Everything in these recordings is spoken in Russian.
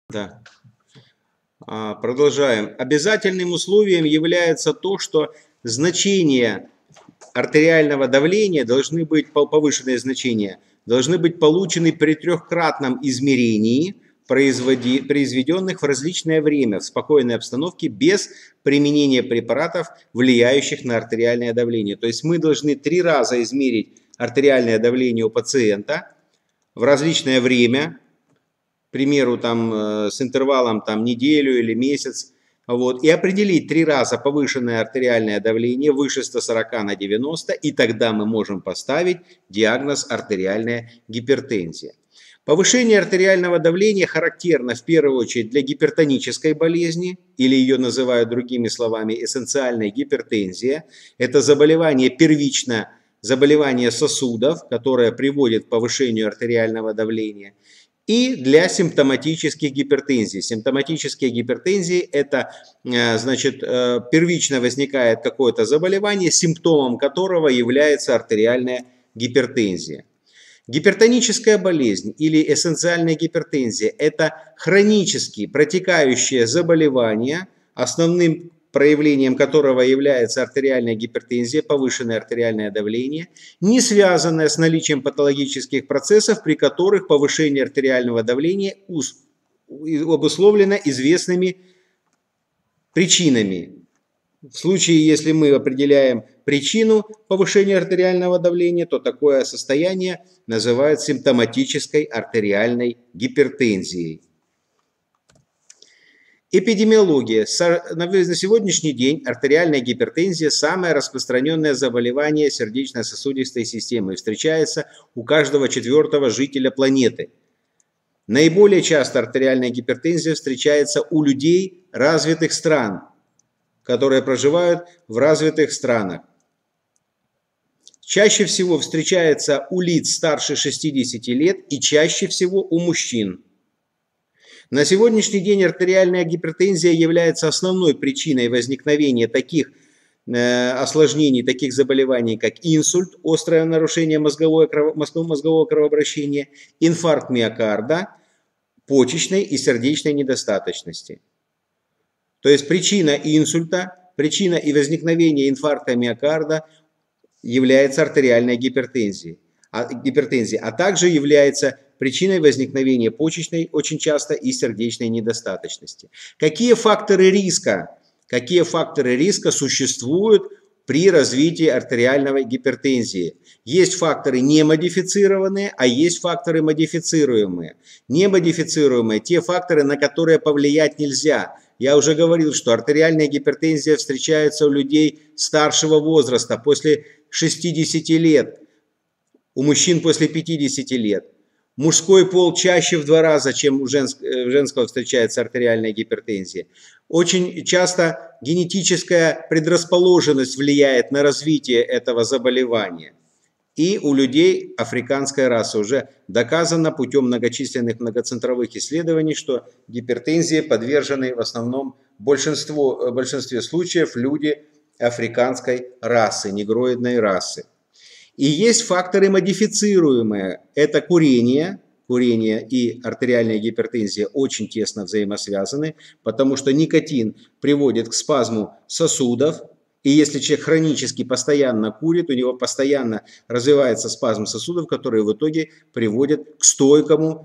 Да. Продолжаем. Обязательным условием является то, что значения артериального давления должны быть, повышенные значения, должны быть получены при трехкратном измерении, произведенных в различное время в спокойной обстановке без применения препаратов, влияющих на артериальное давление. То есть мы должны 3 раза измерить артериальное давление у пациента в различное время, к примеру, там, с интервалом там, неделю или месяц, вот, и определить 3 раза повышенное артериальное давление выше 140 на 90, и тогда мы можем поставить диагноз артериальная гипертензия. Повышение артериального давления характерно в первую очередь для гипертонической болезни, или ее называют другими словами эссенциальная гипертензия. Это заболевание первично, заболевание сосудов, которое приводит к повышению артериального давления. И для симптоматических гипертензий. Симптоматические гипертензии – это, значит, первично возникает какое-то заболевание, симптомом которого является артериальная гипертензия. Гипертоническая болезнь или эссенциальная гипертензия – это хронически протекающее заболевание, основным проявлением которого является артериальная гипертензия, повышенное артериальное давление, не связанное с наличием патологических процессов, при которых повышение артериального давления обусловлено известными причинами. В случае, если мы определяем причину повышения артериального давления, то такое состояние называют симптоматической артериальной гипертензией. Эпидемиология. На сегодняшний день артериальная гипертензия – самое распространенное заболевание сердечно-сосудистой системы и встречается у каждого 4-го жителя планеты. Наиболее часто артериальная гипертензия встречается у людей развитых стран, которые проживают в развитых странах. Чаще всего встречается у лиц старше 60 лет и чаще всего у мужчин. На сегодняшний день артериальная гипертензия является основной причиной возникновения таких осложнений, таких заболеваний, как инсульт, острое нарушение мозгового кровообращения, инфаркт миокарда, почечной и сердечной недостаточности. То есть причина инсульта, причина и возникновения инфаркта миокарда является артериальная гипертензия, а также является причиной возникновения почечной очень часто и сердечной недостаточности. Какие факторы риска существуют при развитии артериальной гипертензии? Есть факторы немодифицированные, а есть факторы модифицируемые. Немодифицируемые – те факторы, на которые повлиять нельзя. Я уже говорил, что артериальная гипертензия встречается у людей старшего возраста, после 60 лет, у мужчин после 50 лет. Мужской пол чаще в 2 раза, чем у женского встречается артериальная гипертензия. Очень часто генетическая предрасположенность влияет на развитие этого заболевания. И у людей африканской расы уже доказано путем многочисленных многоцентровых исследований, что гипертензии подвержены в основном в большинстве случаев люди африканской расы, негроидной расы. И есть факторы модифицируемые. Это курение. Курение и артериальная гипертензия очень тесно взаимосвязаны, потому что никотин приводит к спазму сосудов. И если человек хронически постоянно курит, у него постоянно развивается спазм сосудов, который в итоге приводит к стойкому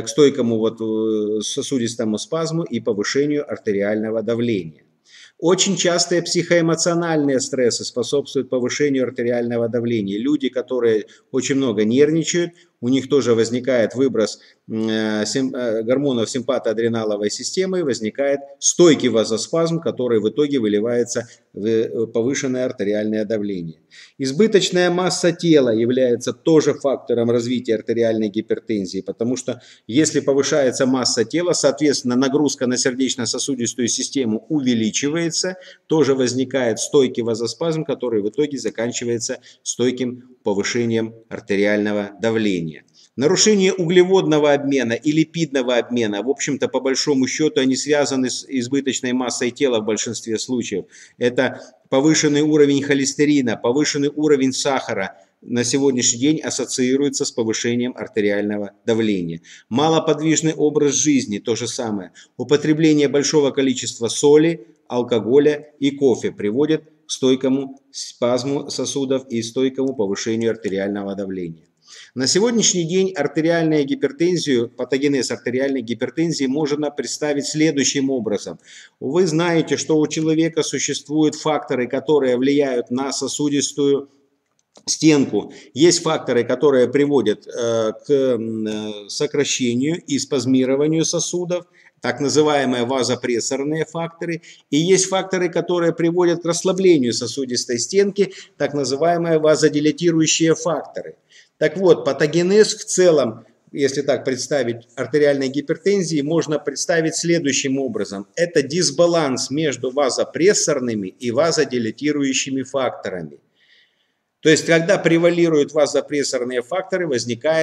сосудистому спазму и повышению артериального давления. Очень частые психоэмоциональные стрессы способствуют повышению артериального давления. Люди, которые очень много нервничают, у них тоже возникает выброс гормонов симпатоадреналовой системы, возникает стойкий вазоспазм, который в итоге выливается в повышенное артериальное давление. Избыточная масса тела является тоже фактором развития артериальной гипертензии, потому что если повышается масса тела, соответственно, нагрузка на сердечно-сосудистую систему увеличивается, тоже возникает стойкий вазоспазм, который в итоге заканчивается стойким повышением артериального давления. Нарушение углеводного обмена и липидного обмена, в общем-то, по большому счету, они связаны с избыточной массой тела в большинстве случаев. Это повышенный уровень холестерина, повышенный уровень сахара, на сегодняшний день ассоциируется с повышением артериального давления. Малоподвижный образ жизни – то же самое. Употребление большого количества соли, алкоголя и кофе приводит к стойкому спазму сосудов и стойкому повышению артериального давления. На сегодняшний день артериальную гипертензию, патогенез артериальной гипертензии можно представить следующим образом. Вы знаете, что у человека существуют факторы, которые влияют на сосудистую стенку. Есть факторы, которые приводят к сокращению и спазмированию сосудов, так называемые вазопрессорные факторы. И есть факторы, которые приводят к расслаблению сосудистой стенки, так называемые вазодилатирующие факторы. Так вот, патогенез в целом, если так представить, артериальной гипертензии, можно представить следующим образом. Это дисбаланс между вазопрессорными и вазодилатирующими факторами. То есть, когда превалируют вазопрессорные факторы, возникает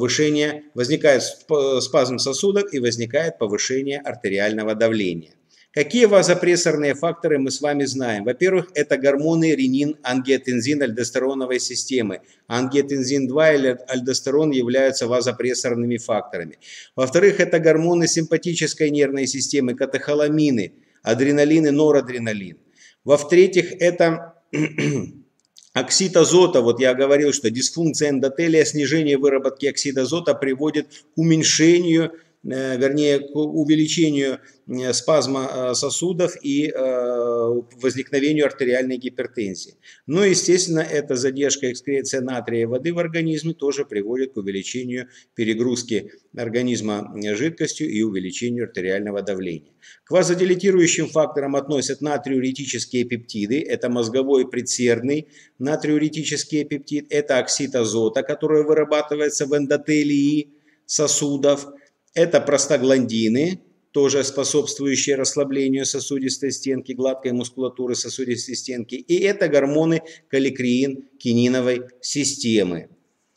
спазм сосудов и возникает повышение артериального давления. Какие вазопрессорные факторы мы с вами знаем? Во-первых, это гормоны ренин, ангиотензин, альдостероновой системы. Ангиотензин-2 или альдостерон являются вазопрессорными факторами. Во-вторых, это гормоны симпатической нервной системы, катехоламины, адреналин и норадреналин. Во-третьих, это оксид азота. Вот я говорил, что дисфункция эндотелия, снижение выработки оксида азота приводит к уменьшению, вернее, к увеличению спазма сосудов и возникновению артериальной гипертензии. Но, естественно, эта задержка экскреции натрия и воды в организме тоже приводит к увеличению перегрузки организма жидкостью и увеличению артериального давления. К вазодилатирующим факторам относят натриуретические пептиды, это мозговой предсердный натриуретический пептид, это оксид азота, который вырабатывается в эндотелии сосудов, это простагландины, тоже способствующие расслаблению сосудистой стенки, гладкой мускулатуры сосудистой стенки, и это гормоны каликреин кининовой системы.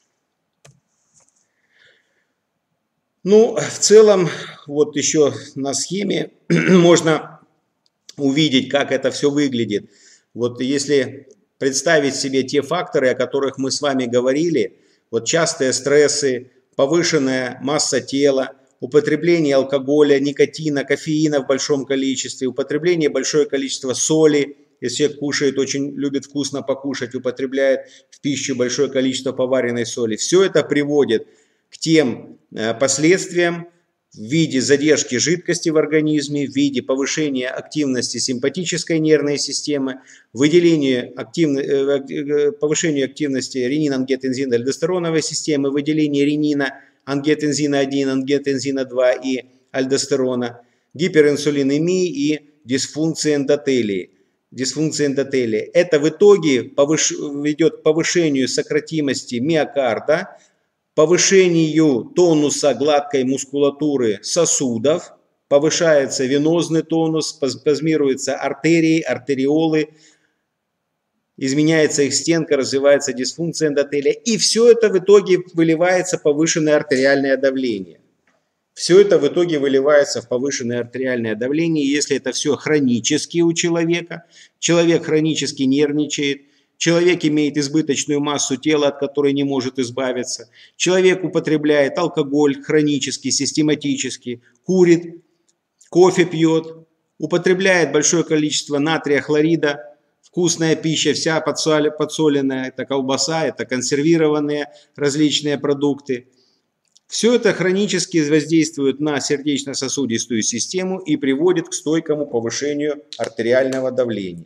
Ну, в целом, вот еще на схеме можно увидеть, как это все выглядит. Вот если представить себе те факторы, о которых мы с вами говорили, вот частые стрессы, повышенная масса тела, употребление алкоголя, никотина, кофеина в большом количестве, употребление большое количество соли, если человек кушает, очень любит вкусно покушать, употребляет в пищу большое количество поваренной соли, все это приводит к тем последствиям в виде задержки жидкости в организме, в виде повышения активности симпатической нервной системы, повышению активности ренин-ангиотензин-альдостероновой системы, выделения ренина, ангиотензина-1, ангиотензина-2 и альдостерона, гиперинсулинемии и дисфункции эндотелии. Это в итоге ведет к повышению сократимости миокарда, повышению тонуса гладкой мускулатуры сосудов, повышается венозный тонус, спазмируются артерии, артериолы, изменяется их стенка, развивается дисфункция эндотелия. И все это в итоге выливается в повышенное артериальное давление. Все это в итоге выливается в повышенное артериальное давление. Если это все хронически у человека, человек хронически нервничает, человек имеет избыточную массу тела, от которой не может избавиться, человек употребляет алкоголь хронически, систематически, курит, кофе пьет, употребляет большое количество натрия, хлорида, вкусная пища, вся подсоленная, это колбаса, это консервированные различные продукты. Все это хронически воздействует на сердечно-сосудистую систему и приводит к стойкому повышению артериального давления.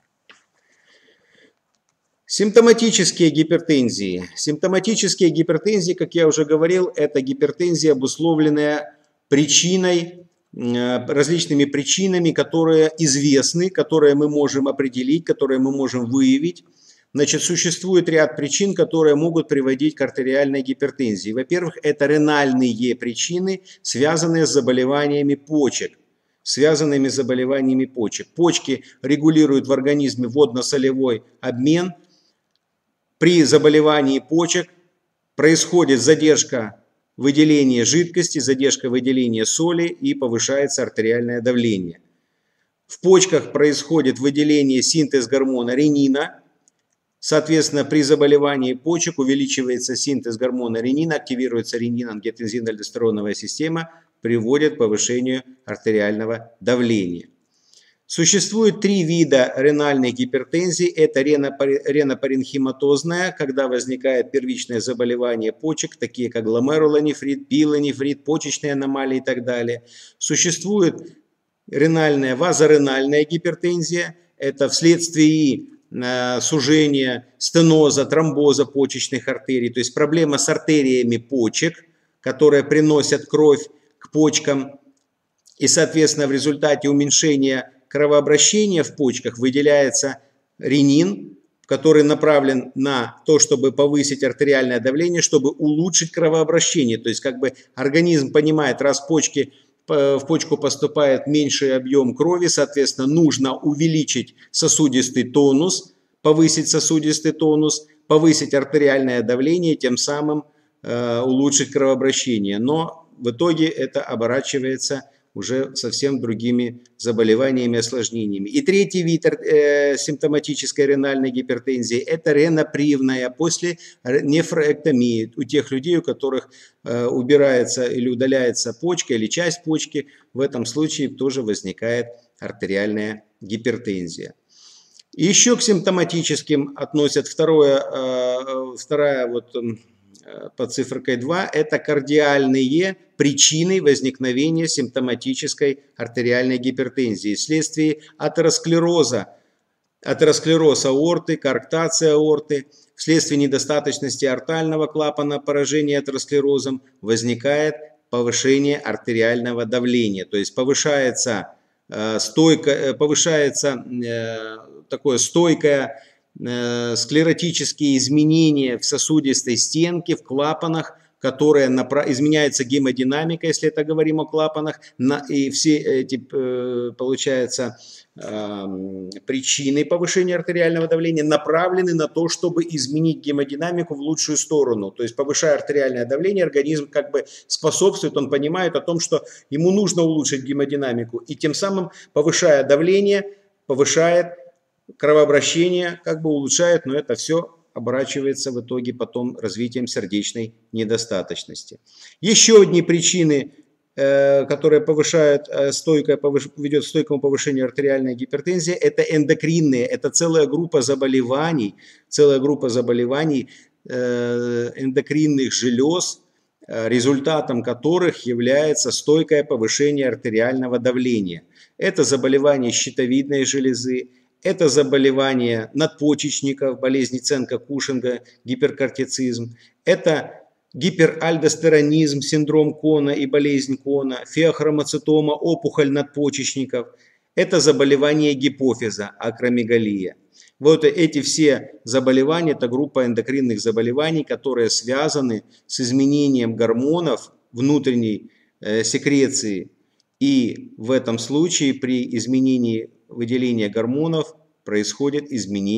Симптоматические гипертензии. Симптоматические гипертензии, как я уже говорил, это гипертензия, обусловленная различными причинами, которые известны, которые мы можем определить, которые мы можем выявить. Значит, существует ряд причин, которые могут приводить к артериальной гипертензии. Во-первых, это ренальные причины, связанные с заболеваниями почек. Почки регулируют в организме водно-солевой обмен. При заболевании почек происходит задержка выделения жидкости, задержка выделения соли и повышается артериальное давление. В почках происходит выделение, синтез гормона ренина. Соответственно, при заболевании почек увеличивается синтез гормона ренина, активируется ренин-ангиотензин-альдостероновая система, приводит к повышению артериального давления. Существует три вида ренальной гипертензии. Это ренопаренхиматозная, когда возникает первичное заболевание почек, такие как гломерулонефрит, пилонефрит, почечные аномалии и так далее. Существует ренальная вазоренальная гипертензия. Это вследствие сужения, стеноза, тромбоза почечных артерий. То есть проблема с артериями почек, которые приносят кровь к почкам. И, соответственно, в результате уменьшения кровообращения в почках выделяется ренин, который направлен на то, чтобы повысить артериальное давление, чтобы улучшить кровообращение. То есть как бы организм понимает, раз в почку поступает меньший объем крови, соответственно, нужно увеличить сосудистый тонус, повысить сосудистый тонус, повысить артериальное давление, тем самым улучшить кровообращение. Но в итоге это оборачивается уже совсем другими заболеваниями, осложнениями. И третий вид симптоматической ренальной гипертензии – это ренопривная после нефроэктомии. У тех людей, у которых убирается или удаляется почка или часть почки, в этом случае тоже возникает артериальная гипертензия. И еще к симптоматическим относят вторая вот под цифрой 2, это кардиальные причины возникновения симптоматической артериальной гипертензии вследствие атеросклероза аорты, коарктации аорты, вследствие недостаточности артального клапана, поражения атеросклерозом, возникает повышение артериального давления, то есть повышается такое стойкое склеротические изменения в сосудистой стенке, в клапанах, которые изменяется гемодинамика, если это говорим о клапанах, и все эти, получается, причины повышения артериального давления направлены на то, чтобы изменить гемодинамику в лучшую сторону. То есть, повышая артериальное давление, организм как бы способствует, он понимает о том, что ему нужно улучшить гемодинамику, и тем самым, повышая давление, повышает кровообращение, как бы улучшает, но это все оборачивается в итоге потом развитием сердечной недостаточности. Еще одни причины, которые повышают ведет к стойкому повышению артериальной гипертензии, это эндокринные, это целая группа заболеваний эндокринных желез, результатом которых является стойкое повышение артериального давления. Это заболевания щитовидной железы, это заболевания надпочечников, болезни Ценка-Кушинга, гиперкортицизм. Это гиперальдостеронизм, синдром Кона и болезнь Кона, феохромоцитома, опухоль надпочечников. Это заболевание гипофиза, акромегалия. Вот эти все заболевания, это группа эндокринных заболеваний, которые связаны с изменением гормонов внутренней секреции. И в этом случае при изменении выделения гормонов происходит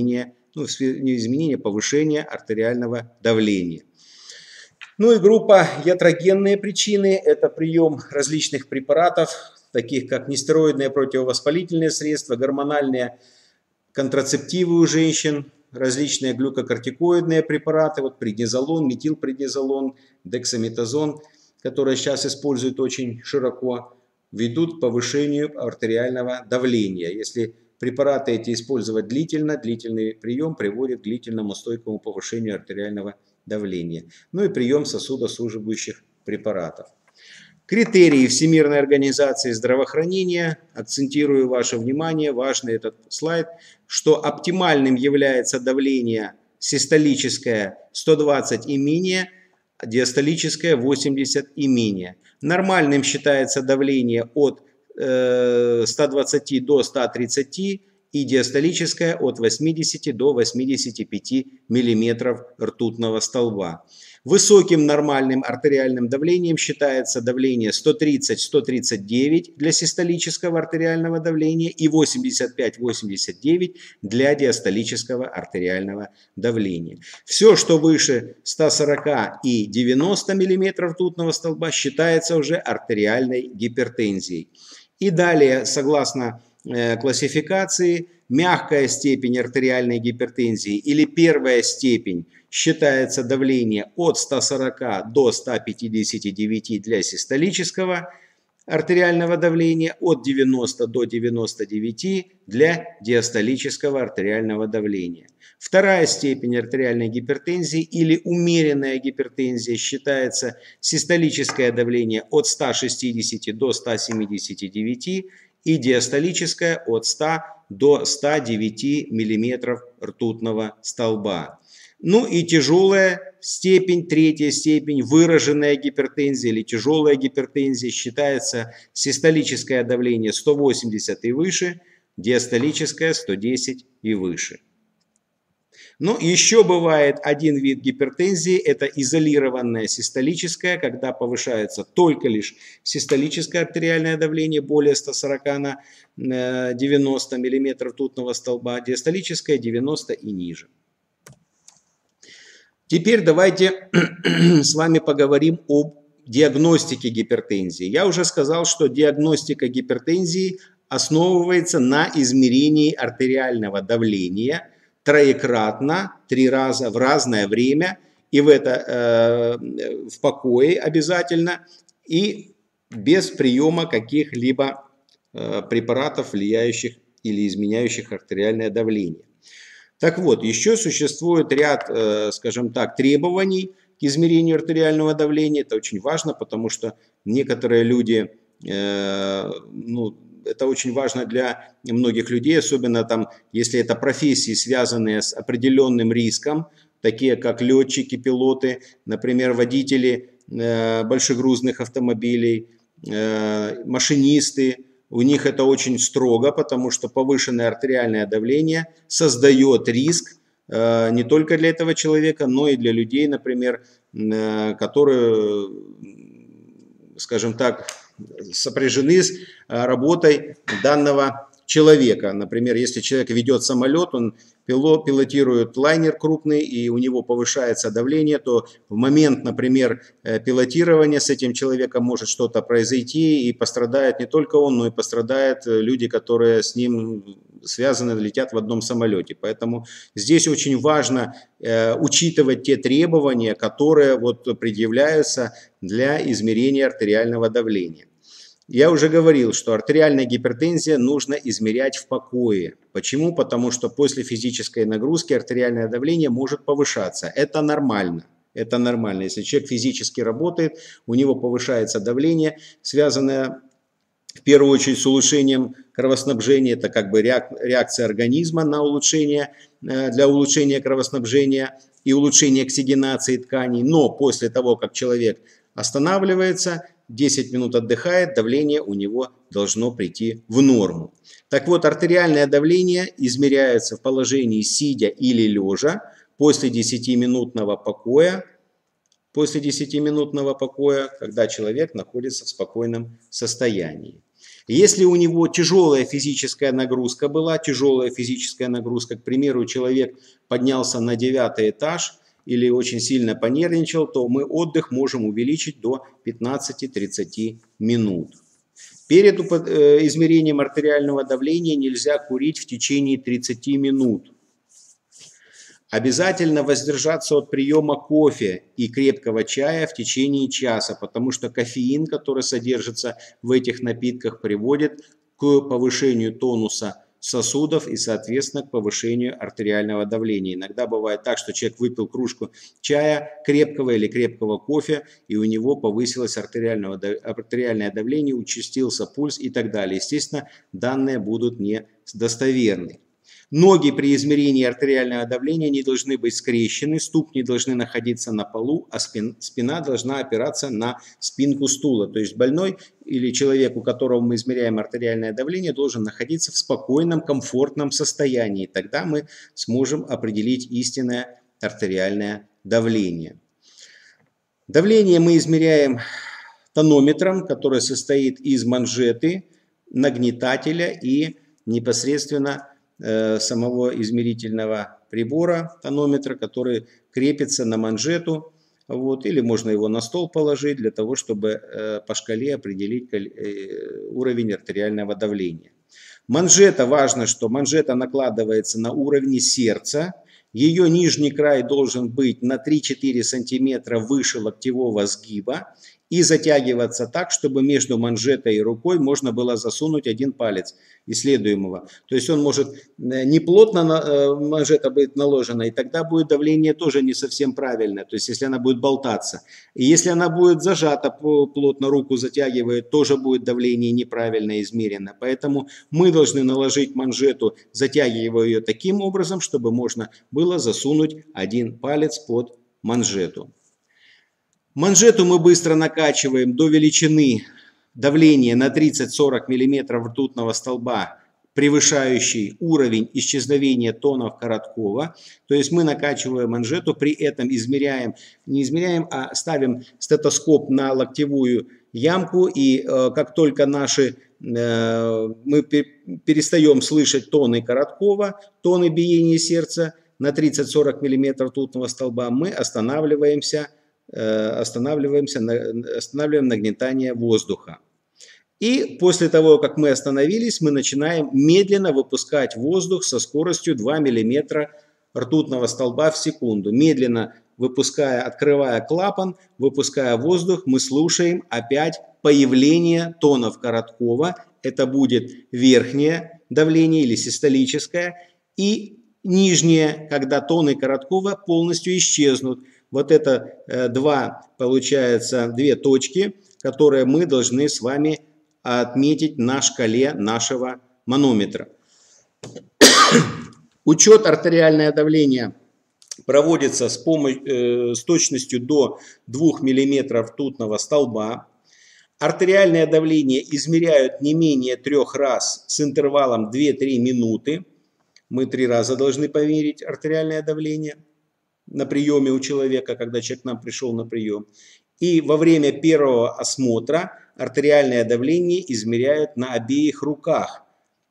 повышение артериального давления. Ну и группа iatrogенные причины – это прием различных препаратов, таких как нестероидные противовоспалительные средства, гормональные контрацептивы у женщин, различные глюкокортикоидные препараты, вот преднизолон, метилпреднизолон, дексаметазон, которые сейчас используют очень широко, ведут к повышению артериального давления. Если препараты эти использовать длительно, длительный прием приводит к длительному стойкому повышению артериального давления. Ну и прием сосудосуживающих препаратов. Критерии Всемирной организации здравоохранения, акцентирую ваше внимание, важный этот слайд, что оптимальным является давление систолическое 120 и менее, диастолическое 80 и менее. Нормальным считается давление от 120 до 130 и диастолическое от 80 до 85 мм ртутного столба. Высоким нормальным артериальным давлением считается давление 130-139 для систолического артериального давления и 85-89 для диастолического артериального давления. Все, что выше 140 и 90 мм ртутного столба, считается уже артериальной гипертензией. И далее, согласно классификации, мягкая степень артериальной гипертензии или первая степень считается давление от 140 до 159 для систолического артериального давления, от 90 до 99 для диастолического артериального давления. Вторая степень артериальной гипертензии или умеренная гипертензия считается систолическое давление от 160 до 179 и диастолическое от 100 до 109 мм ртутного столба. Ну и тяжелая степень, третья степень, выраженная гипертензия или тяжелая гипертензия считается систолическое давление 180 и выше, диастолическое 110 и выше. Но еще бывает один вид гипертензии, это изолированное систолическое, когда повышается только лишь систолическое артериальное давление более 140 на 90 мм ртутного столба, диастолическое 90 и ниже. Теперь давайте с вами поговорим об диагностике гипертензии. Я уже сказал, что диагностика гипертензии основывается на измерении артериального давления троекратно, 3 раза в разное время, и в покое обязательно, и без приема каких-либо препаратов, влияющих или изменяющих артериальное давление. Так вот, еще существует ряд, скажем так, требований к измерению артериального давления. Это очень важно, потому что некоторые люди, это очень важно для многих людей, особенно там, если это профессии, связанные с определенным риском, такие как летчики, пилоты, например, водители большегрузных автомобилей, машинисты. У них это очень строго, потому что повышенное артериальное давление создает риск не только для этого человека, но и для людей, например, которые, скажем так, сопряжены с работой данного человека. Например, если человек ведет самолет, он пилотирует лайнер крупный, и у него повышается давление, то в момент, например, пилотирования с этим человеком может что-то произойти, и пострадает не только он, но и пострадают люди, которые с ним связаны, летят в одном самолете. Поэтому здесь очень важно учитывать те требования, которые предъявляются для измерения артериального давления. Я уже говорил, что артериальная гипертензия нужно измерять в покое. Почему? Потому что после физической нагрузки артериальное давление может повышаться. Это нормально. Это нормально. Если человек физически работает, у него повышается давление, связанное в первую очередь с улучшением кровоснабжения. Это как бы реакция организма на улучшение, для улучшения кровоснабжения и улучшения оксигенации тканей. Но после того, как человек останавливается, 10 минут отдыхает, давление у него должно прийти в норму. Так вот, артериальное давление измеряется в положении сидя или лежа после 10-минутного покоя. После 10-минутного покоя, когда человек находится в спокойном состоянии. Если у него тяжелая физическая нагрузка была, к примеру, человек поднялся на 9-й этаж, или очень сильно понервничал, то мы отдых можем увеличить до 15-30 минут. Перед измерением артериального давления нельзя курить в течение 30 минут. Обязательно воздержаться от приема кофе и крепкого чая в течение часа, потому что кофеин, который содержится в этих напитках, приводит к повышению тонуса сосудов и, соответственно, к повышению артериального давления. Иногда бывает так, что человек выпил кружку чая, крепкого или крепкого кофе, и у него повысилось артериальное давление, участился пульс и так далее. Естественно, данные будут недостоверны. Ноги при измерении артериального давления не должны быть скрещены, ступни должны находиться на полу, а спина должна опираться на спинку стула. То есть больной или человек, у которого мы измеряем артериальное давление, должен находиться в спокойном, комфортном состоянии. Тогда мы сможем определить истинное артериальное давление. Давление мы измеряем тонометром, который состоит из манжеты, нагнетателя и непосредственно самого измерительного прибора, тонометра, который крепится на манжету, или можно его на стол положить для того, чтобы по шкале определить уровень артериального давления. Манжета, важно, что манжета накладывается на уровне сердца. Ее нижний край должен быть на 3-4 сантиметра выше локтевого сгиба и затягиваться так, чтобы между манжетой и рукой можно было засунуть один палец исследуемого. То есть он может не плотно манжета быть наложена, и тогда будет давление тоже не совсем правильное, то есть если она будет болтаться. И если она будет зажата, плотно руку затягивает, тоже будет давление неправильно измерено. Поэтому мы должны наложить манжету, затягивая ее таким образом, чтобы можно было засунуть один палец под манжету. Манжету мы быстро накачиваем до величины давления на 30-40 мм ртутного столба, превышающий уровень исчезновения тонов Короткова. То есть мы накачиваем манжету, при этом измеряем, не измеряем, а ставим стетоскоп на локтевую ямку. И как только мы перестаем слышать тоны Короткова, тоны биения сердца на 30-40 мм ртутного столба, мы останавливаем нагнетание воздуха. И после того, как мы остановились, мы начинаем медленно выпускать воздух со скоростью 2 мм ртутного столба в секунду. Медленно выпуская, открывая клапан, выпуская воздух, мы слушаем опять появление тонов Короткова. Это будет верхнее давление или систолическое, и нижнее, когда тоны Короткова полностью исчезнут. Вот это две точки, которые мы должны с вами отметить на шкале нашего манометра. Учет артериального давления проводится с точностью до 2 мм ртутного столба. Артериальное давление измеряют не менее 3 раз с интервалом 2-3 минуты. Мы 3 раза должны померить артериальное давление на приеме у человека, когда человек к нам пришел на прием. И во время первого осмотра артериальное давление измеряют на обеих руках.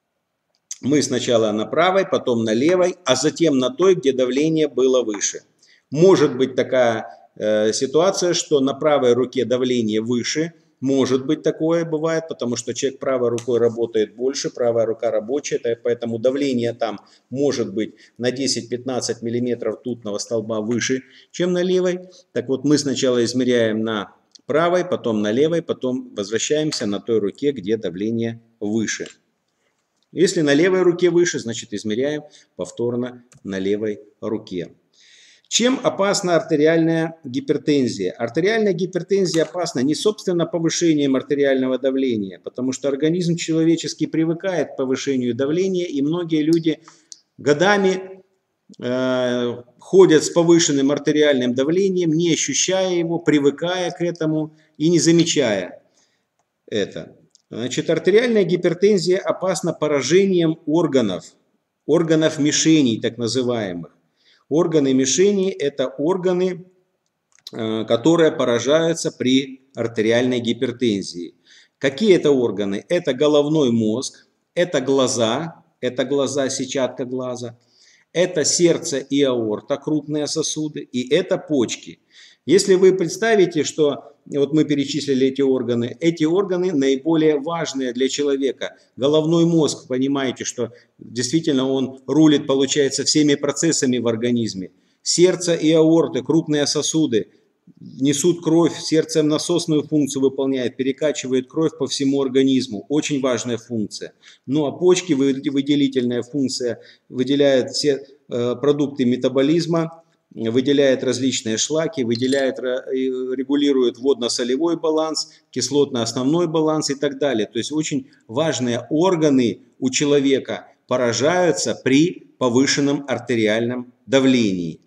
Мы сначала на правой, потом на левой, а затем на той, где давление было выше. Может быть такая ситуация, что на правой руке давление выше. Может быть такое бывает, потому что человек правой рукой работает больше, правая рука рабочая, поэтому давление там может быть на 10-15 мм ртутного столба выше, чем на левой. Так вот, мы сначала измеряем на правой, потом на левой, потом возвращаемся на той руке, где давление выше. Если на левой руке выше, значит измеряем повторно на левой руке. Чем опасна артериальная гипертензия? Артериальная гипертензия опасна не собственно повышением артериального давления, потому что организм человеческий привыкает к повышению давления, и многие люди годами ходят с повышенным артериальным давлением, не ощущая его, привыкая к этому и не замечая это. Значит, артериальная гипертензия опасна поражением органов мишеней, так называемых. Органы мишени – это органы, которые поражаются при артериальной гипертензии. Какие это органы? Это головной мозг, это глаза, сетчатка глаза, это сердце и аорта, крупные сосуды, и это почки. Если вы представите, что вот мы перечислили эти органы наиболее важные для человека. Головной мозг, понимаете, что действительно он рулит, получается, всеми процессами в организме. Сердце и аорты, крупные сосуды, несут кровь, сердце насосную функцию выполняет, перекачивает кровь по всему организму. Очень важная функция. Ну а почки, выделительная функция, выделяет все продукты метаболизма, выделяет различные шлаки, регулирует водно-солевой баланс, кислотно-основной баланс и так далее. То есть очень важные органы у человека поражаются при повышенном артериальном давлении.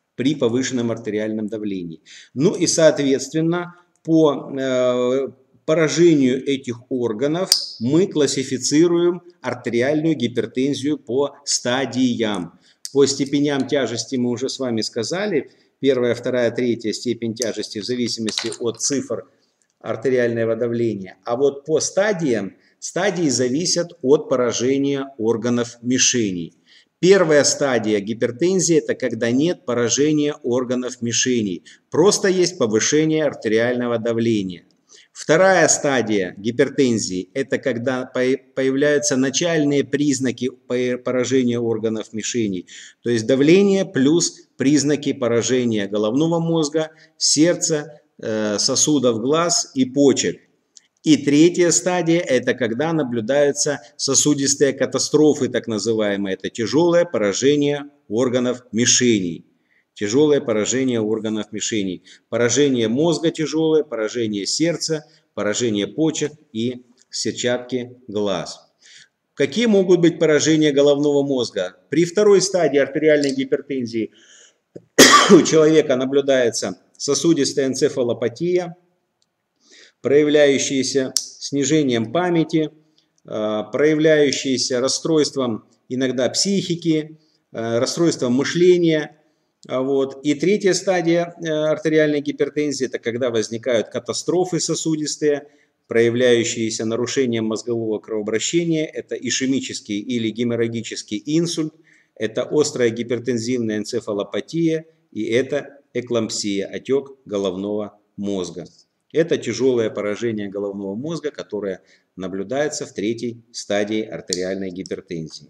Ну и соответственно по поражению этих органов мы классифицируем артериальную гипертензию по стадиям. По степеням тяжести мы уже с вами сказали. 1, 2, 3 степень тяжести в зависимости от цифр артериального давления. А вот по стадиям, стадии зависят от поражения органов мишеней. Первая стадия гипертензии – это когда нет поражения органов мишеней. Просто есть повышение артериального давления. Вторая стадия гипертензии – это когда появляются начальные признаки поражения органов мишени, то есть давление плюс признаки поражения головного мозга, сердца, сосудов глаз и почек. И третья стадия – это когда наблюдаются сосудистые катастрофы, так называемые. Это тяжелое поражение органов мишеней. Тяжелое поражение органов мишеней. Поражение мозга тяжелое, поражение сердца, поражение почек и сетчатки глаз. Какие могут быть поражения головного мозга? При второй стадии артериальной гипертензии у человека наблюдается сосудистая энцефалопатия, проявляющаяся снижением памяти, проявляющаяся расстройством иногда психики, расстройством мышления. Вот. И третья стадия артериальной гипертензии – это когда возникают катастрофы сосудистые, проявляющиеся нарушением мозгового кровообращения. Это ишемический или геморрагический инсульт, это острая гипертензивная энцефалопатия и это эклампсия, отек головного мозга. Это тяжелое поражение головного мозга, которое наблюдается в третьей стадии артериальной гипертензии.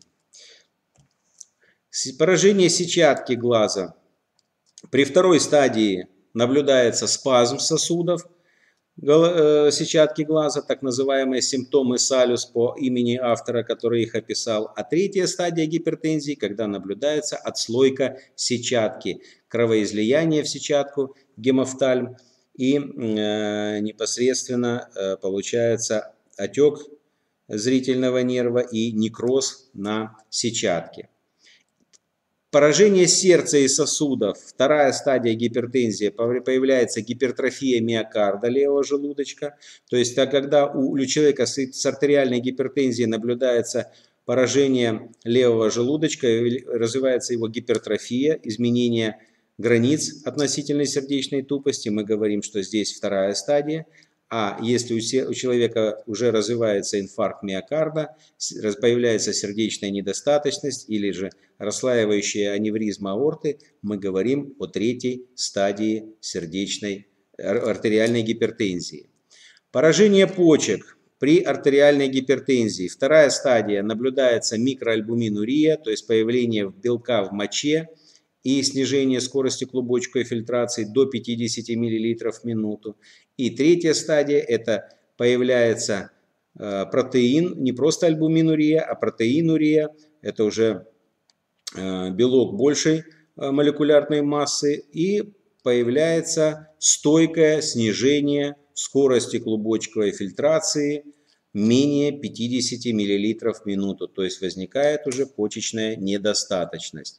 Поражение сетчатки глаза. При второй стадии наблюдается спазм сосудов сетчатки глаза, так называемые симптомы Салюс по имени автора, который их описал. А третья стадия гипертензии, когда наблюдается отслойка сетчатки, кровоизлияние в сетчатку, гемофтальм, и непосредственно получается отек зрительного нерва и некроз на сетчатке. Поражение сердца и сосудов. Вторая стадия гипертензии. Появляется гипертрофия миокарда левого желудочка. То есть, когда у человека с артериальной гипертензией наблюдается поражение левого желудочка, развивается его гипертрофия, изменение границ относительной сердечной тупости, мы говорим, что здесь вторая стадия. А если у человека уже развивается инфаркт миокарда, появляется сердечная недостаточность или же расслаивающая аневризма аорты, мы говорим о третьей стадии сердечной артериальной гипертензии. Поражение почек при артериальной гипертензии. Вторая стадия наблюдается микроальбуминурия, то есть появление белка в моче и снижение скорости клубочковой фильтрации до 50 мл в минуту. И третья стадия – это появляется протеин, не просто альбуминурия, а протеинурия. Это уже белок большей молекулярной массы. И появляется стойкое снижение скорости клубочковой фильтрации менее 50 мл в минуту. То есть возникает уже почечная недостаточность.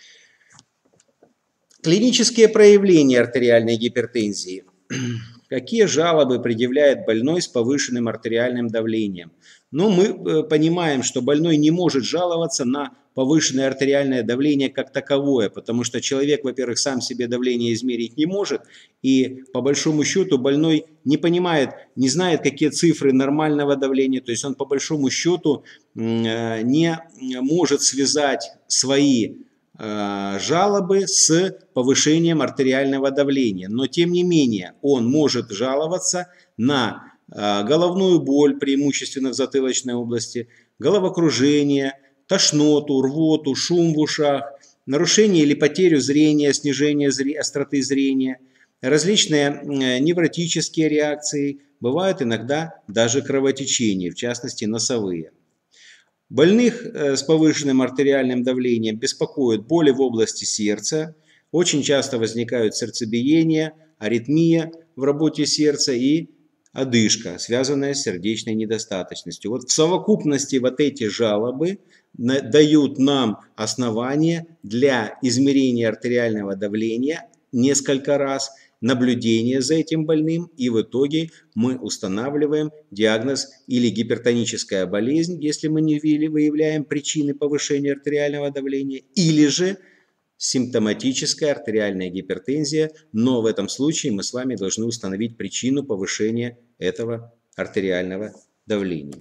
Клинические проявления артериальной гипертензии. Какие жалобы предъявляет больной с повышенным артериальным давлением? Но мы понимаем, что больной не может жаловаться на повышенное артериальное давление как таковое, потому что человек, во-первых, сам себе давление измерить не может, и по большому счету больной не понимает, не знает, какие цифры нормального давления, то есть он по большому счету не может связать свои жалобы с повышением артериального давления. Но тем не менее он может жаловаться на головную боль, преимущественно в затылочной области, головокружение, тошноту, рвоту, шум в ушах, нарушение или потерю зрения, снижение остроты зрения, различные невротические реакции, бывают иногда даже кровотечения, в частности носовые. Больных с повышенным артериальным давлением беспокоят боли в области сердца, очень часто возникают сердцебиение, аритмия в работе сердца и одышка, связанная с сердечной недостаточностью. Вот в совокупности вот эти жалобы дают нам основания для измерения артериального давления несколько раз, наблюдение за этим больным, и в итоге мы устанавливаем диагноз или гипертоническая болезнь, если мы не выявляем причины повышения артериального давления, или же симптоматическая артериальная гипертензия, но в этом случае мы с вами должны установить причину повышения этого артериального давления.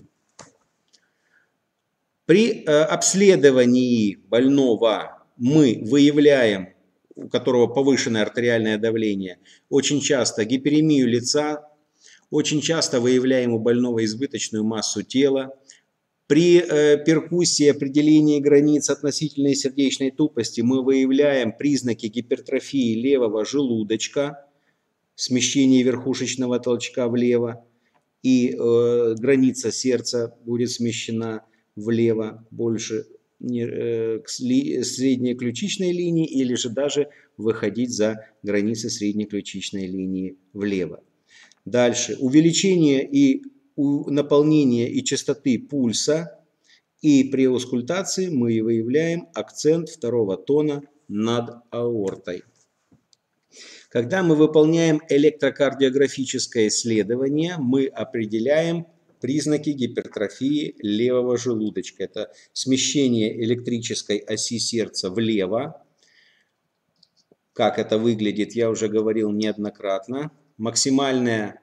При обследовании больного мы выявляем, у которого повышенное артериальное давление, очень часто гиперемию лица, Очень часто выявляем у больного избыточную массу тела. При перкуссии определении границ относительной сердечной тупости мы выявляем признаки гипертрофии левого желудочка, смещение верхушечного толчка влево, и граница сердца будет смещена влево больше к средней ключичной линии, или же даже выходить за границы средней ключичной линии влево. Дальше увеличение и наполнение и частоты пульса, и при аускультации мы выявляем акцент второго тона над аортой. Когда мы выполняем электрокардиографическое исследование, мы определяем признаки гипертрофии левого желудочка. Это смещение электрической оси сердца влево. Как это выглядит, я уже говорил неоднократно. Максимальное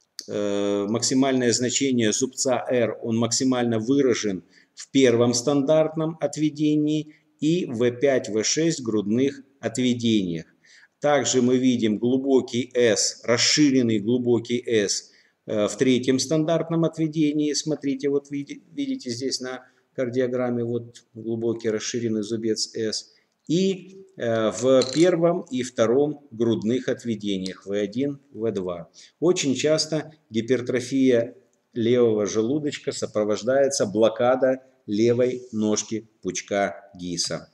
значение зубца R, он максимально выражен в первом стандартном отведении и в V5, V6 грудных отведениях. Также мы видим глубокий S, расширенный глубокий S в третьем стандартном отведении. Смотрите, вот видите здесь на кардиограмме вот глубокий расширенный зубец S. И в первом и втором грудных отведениях V1, V2. Очень часто гипертрофия левого желудочка сопровождается блокадой левой ножки пучка Гиса.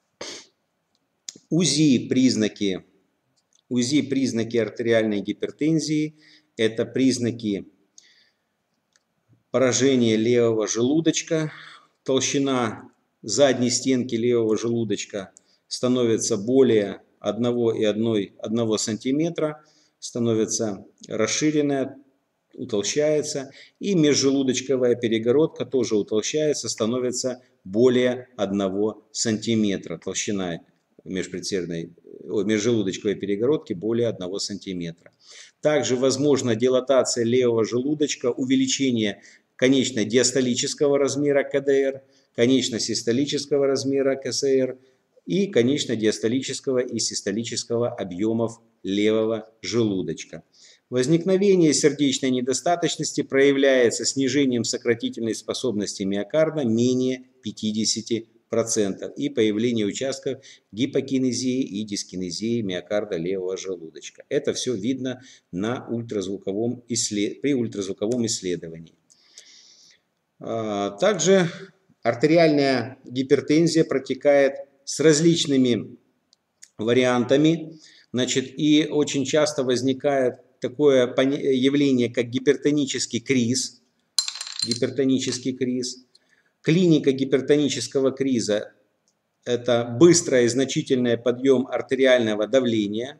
УЗИ признаки артериальной гипертензии – это признаки поражения левого желудочка. Толщина задней стенки левого желудочка становится более 1,1 см, становится расширенная, утолщается, и межжелудочковая перегородка тоже утолщается, становится более 1 см. Толщина межжелудочковой перегородки более 1 см. Также возможна дилатация левого желудочка, увеличение конечно-диастолического размера КДР, конечно-систолического размера КСР и конечно-диастолического и систолического объемов левого желудочка. Возникновение сердечной недостаточности проявляется снижением сократительной способности миокарда менее 50% и появление участков гипокинезии и дискинезии миокарда левого желудочка. Это все видно на при ультразвуковом исследовании. Также артериальная гипертензия протекает с различными вариантами, и очень часто возникает такое явление, как гипертонический криз. Клиника гипертонического криза – это быстрый и значительный подъем артериального давления.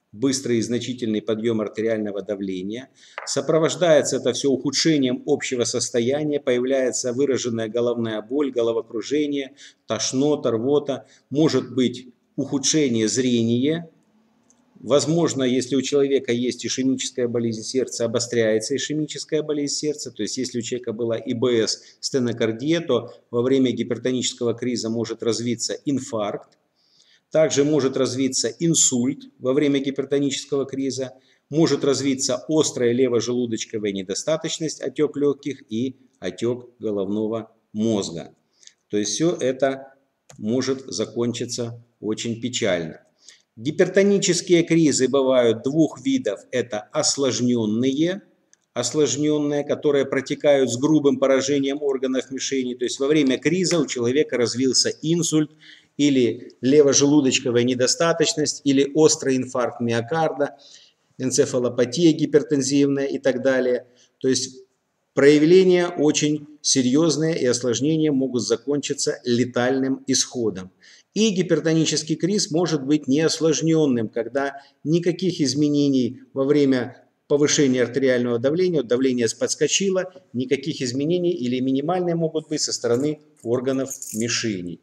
Сопровождается это все ухудшением общего состояния, появляется выраженная головная боль, головокружение, тошнота, рвота, может быть ухудшение зрения. Возможно, если у человека есть ишемическая болезнь сердца, обостряется ишемическая болезнь сердца. То есть, если у человека была ИБС, стенокардия, то во время гипертонического криза может развиться инфаркт. Также может развиться инсульт во время гипертонического криза. Может развиться острая левожелудочковая недостаточность, отек легких и отек головного мозга. То есть, все это может закончиться очень печально. Гипертонические кризы бывают двух видов. Это осложненные, которые протекают с грубым поражением органов мишени. То есть во время криза у человека развился инсульт или левожелудочковая недостаточность, или острый инфаркт миокарда, энцефалопатия гипертензивная и так далее. То есть проявления очень серьезные, и осложнения могут закончиться летальным исходом. И гипертонический криз может быть неосложненным, когда никаких изменений во время повышения артериального давления, давление подскочило, никаких изменений или минимальные могут быть со стороны органов мишени.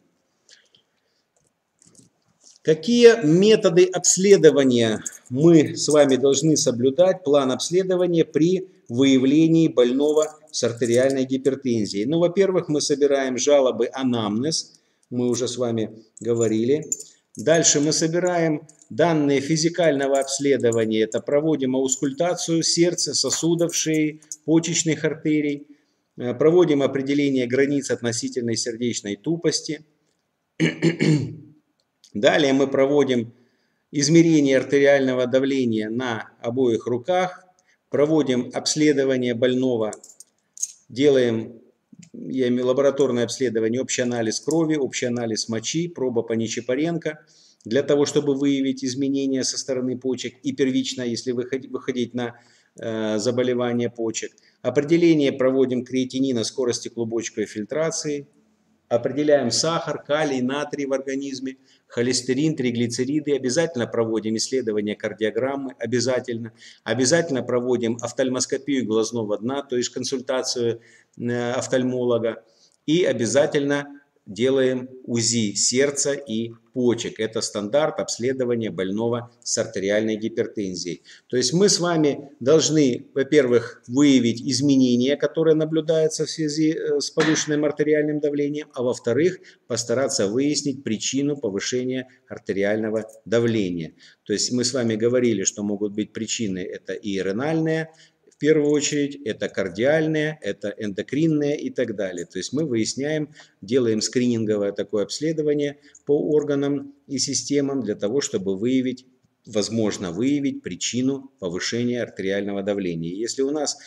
Какие методы обследования мы с вами должны соблюдать, план обследования при выявлении больного с артериальной гипертензией? Ну, во-первых, мы собираем жалобы, анамнез. Мы уже с вами говорили. Дальше мы собираем данные физикального обследования. Это проводим аускультацию сердца, сосудов шеи, почечных артерий. Проводим определение границ относительной сердечной тупости. Далее мы проводим измерение артериального давления на обоих руках. Проводим обследование больного. Делаем лабораторное обследование, общий анализ крови, общий анализ мочи, проба по Нечипоренко, для того, чтобы выявить изменения со стороны почек и первично, если выходить на заболевание почек. Определение проводим креатинина, скорости клубочковой фильтрации. Определяем сахар, калий, натрий в организме, холестерин, триглицериды. Обязательно проводим исследование кардиограммы, обязательно. Обязательно проводим офтальмоскопию глазного дна, то есть консультацию офтальмолога. И обязательно делаем УЗИ сердца и почек. Это стандарт обследования больного с артериальной гипертензией. То есть мы с вами должны, во-первых, выявить изменения, которые наблюдаются в связи с повышенным артериальным давлением, а во-вторых, постараться выяснить причину повышения артериального давления. То есть мы с вами говорили, что могут быть причины, это и ренальные, в первую очередь, это кардиальные, это эндокринные и так далее. То есть мы выясняем, делаем скрининговое такое обследование по органам и системам для того, чтобы выявить, возможно выявить причину повышения артериального давления. Если у нас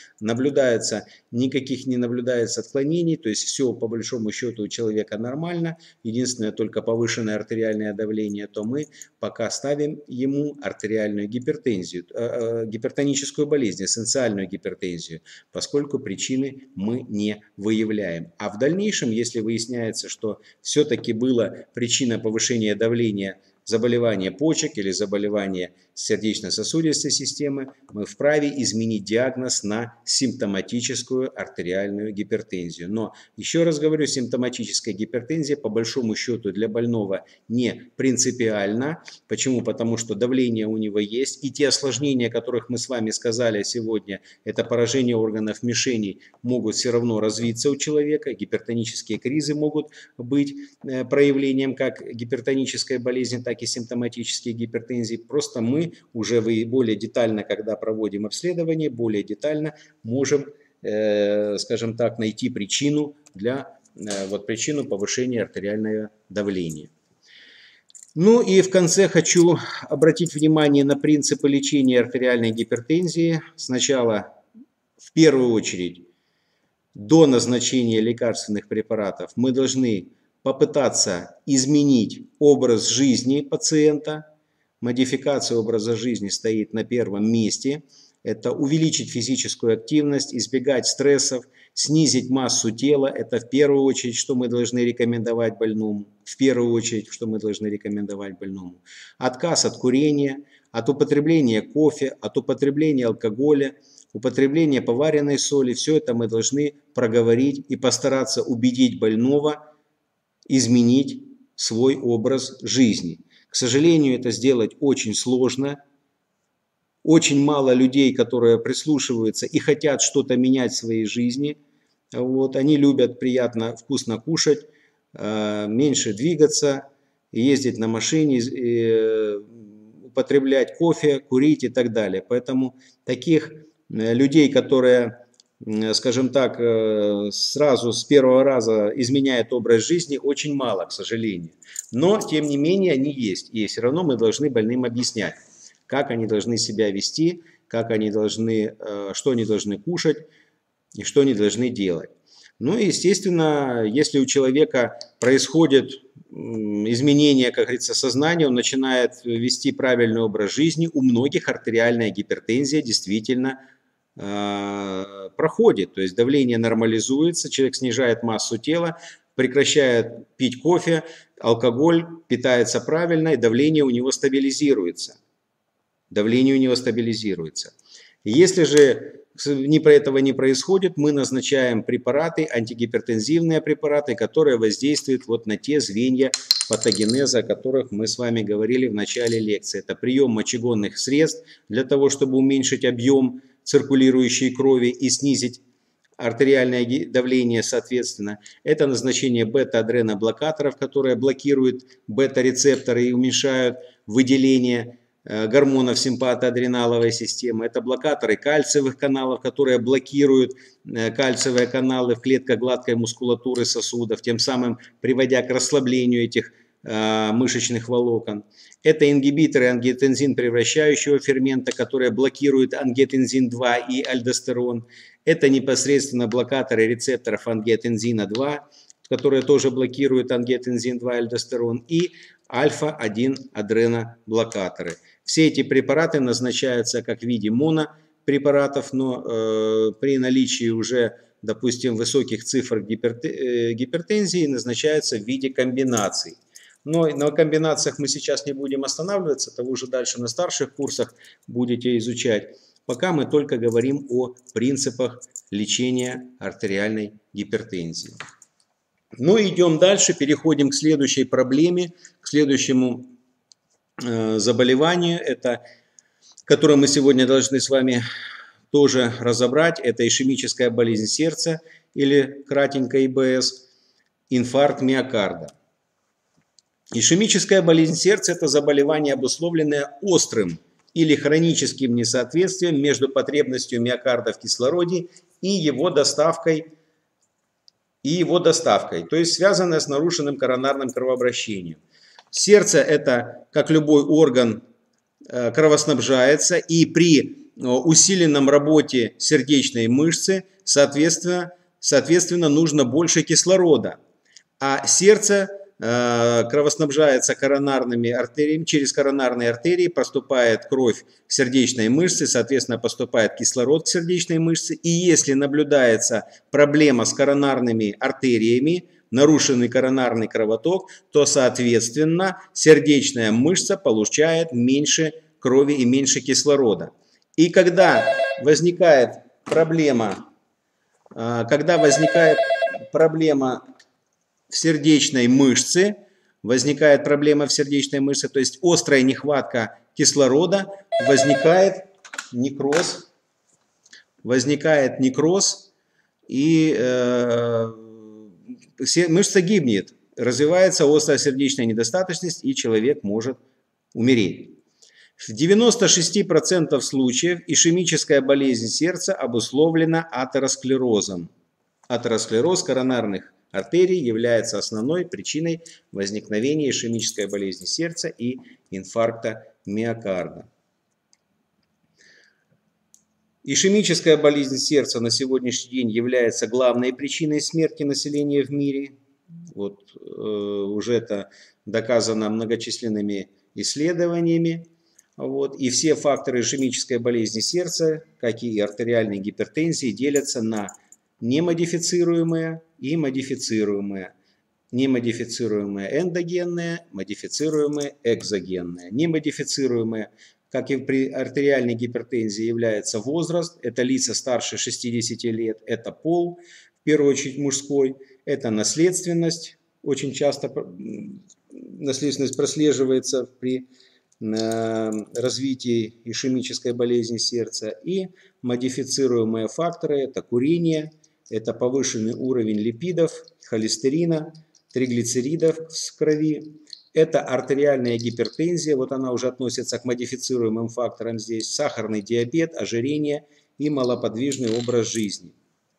никаких не наблюдается отклонений, то есть все по большому счету у человека нормально, единственное только повышенное артериальное давление, то мы пока ставим ему артериальную гипертензию, гипертоническую болезнь, эссенциальную гипертензию, поскольку причины мы не выявляем. А в дальнейшем, если выясняется, что все-таки была причина повышения давления, заболевание почек или заболевание сердечно-сосудистой системы, мы вправе изменить диагноз на симптоматическую артериальную гипертензию. Но, еще раз говорю, симптоматическая гипертензия по большому счету для больного не принципиальна. Почему? Потому что давление у него есть, и те осложнения, о которых мы с вами сказали сегодня, это поражение органов мишеней, могут все равно развиться у человека. Гипертонические кризы могут быть проявлением как гипертонической болезни, так и симптоматические гипертензии. Просто мы уже более детально, когда проводим обследование, более детально можем, скажем так, найти причину причину повышения артериального давления. Ну и в конце хочу обратить внимание на принципы лечения артериальной гипертензии. Сначала, в первую очередь, до назначения лекарственных препаратов мы должны попытаться изменить образ жизни пациента. Модификация образа жизни стоит на первом месте. Это увеличить физическую активность, избегать стрессов, снизить массу тела. Это в первую очередь, что мы должны рекомендовать больному. Отказ от курения, от употребления кофе, от употребления алкоголя, употребления поваренной соли. Все это мы должны проговорить и постараться убедить больного изменить свой образ жизни. К сожалению, это сделать очень сложно. Очень мало людей, которые прислушиваются и хотят что-то менять в своей жизни. Они любят приятно, вкусно кушать, меньше двигаться, ездить на машине, употреблять кофе, курить и так далее. Поэтому таких людей, которые, скажем так, сразу с первого раза изменяют образ жизни, очень мало, к сожалению. Но, тем не менее, они есть. И все равно мы должны больным объяснять, как они должны себя вести, что они должны кушать и что они должны делать. Ну и, естественно, если у человека происходит изменение, как говорится, сознания, он начинает вести правильный образ жизни, у многих артериальная гипертензия действительно проходит. То есть давление нормализуется, человек снижает массу тела, прекращает пить кофе, алкоголь, питается правильно, и давление у него стабилизируется. Если же этого не происходит, мы назначаем препараты, антигипертензивные препараты, которые воздействуют на те звенья патогенеза, о которых мы с вами говорили в начале лекции. Это прием мочегонных средств для того, чтобы уменьшить объем циркулирующей крови и снизить артериальное давление, соответственно. Это назначение бета-адреноблокаторов, которые блокируют бета-рецепторы и уменьшают выделение гормонов симпатоадреналовой системы. Это блокаторы кальциевых каналов, которые блокируют кальциевые каналы в клетках гладкой мускулатуры сосудов, тем самым приводя к расслаблению этих мышечных волокон. Это ингибиторы ангиотензин превращающего фермента, которые блокируют ангиотензин-2 и альдостерон. Это непосредственно блокаторы рецепторов ангиотензина-2, которые тоже блокируют ангиотензин-2 и альдостерон, и альфа-1 адреноблокаторы. Все эти препараты назначаются как в виде монопрепаратов, но при наличии уже, допустим, высоких цифр гипертензии назначаются в виде комбинаций. Но на комбинациях мы сейчас не будем останавливаться, это вы уже дальше на старших курсах будете изучать. Пока мы только говорим о принципах лечения артериальной гипертензии. Ну, идем дальше, переходим к следующей проблеме, к следующему заболеванию, которое мы сегодня должны с вами тоже разобрать. Это ишемическая болезнь сердца или кратенько ИБС, инфаркт миокарда. Ишемическая болезнь сердца – это заболевание, обусловленное острым или хроническим несоответствием между потребностью миокарда в кислороде и его доставкой, то есть связанное с нарушенным коронарным кровообращением. Сердце – это, как любой орган, кровоснабжается, и при усиленном работе сердечной мышцы, соответственно, нужно больше кислорода. А сердце кровоснабжается коронарными артериями, через коронарные артерии поступает кровь к сердечной мышце, соответственно, поступает кислород к сердечной мышце. И если наблюдается проблема с коронарными артериями, нарушенный коронарный кровоток, то, соответственно, сердечная мышца получает меньше крови и меньше кислорода. И когда возникает проблема в сердечной мышце, то есть острая нехватка кислорода, возникает некроз, и мышца гибнет, развивается острая сердечная недостаточность, и человек может умереть. В 96% случаев ишемическая болезнь сердца обусловлена атеросклерозом. Атеросклероз коронарных артерий является основной причиной возникновения ишемической болезни сердца и инфаркта миокарда. Ишемическая болезнь сердца на сегодняшний день является главной причиной смерти населения в мире. Уже это доказано многочисленными исследованиями. И все факторы ишемической болезни сердца, как и артериальной гипертензии, делятся на немодифицируемые и модифицируемые. Немодифицируемые эндогенные, модифицируемые экзогенные. Немодифицируемые, как и при артериальной гипертензии, является возраст, это лица старше 60 лет, это пол, в первую очередь мужской, это наследственность, очень часто наследственность прослеживается при развитии ишемической болезни сердца, и модифицируемые факторы – это курение, это повышенный уровень липидов, холестерина, триглицеридов в крови, это артериальная гипертензия, она уже относится к модифицируемым факторам здесь, сахарный диабет, ожирение и малоподвижный образ жизни.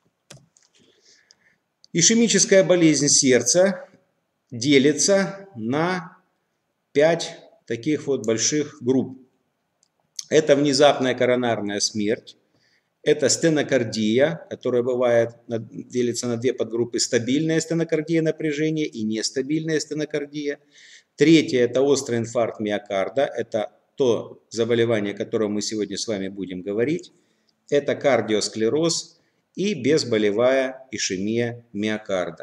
Ишемическая болезнь сердца делится на 5 таких больших групп. Это внезапная коронарная смерть, это стенокардия, которая делится на 2 подгруппы: стабильная стенокардия напряжения и нестабильная стенокардия. Третье – это острый инфаркт миокарда, это то заболевание, о котором мы сегодня с вами будем говорить. Это кардиосклероз и безболевая ишемия миокарда.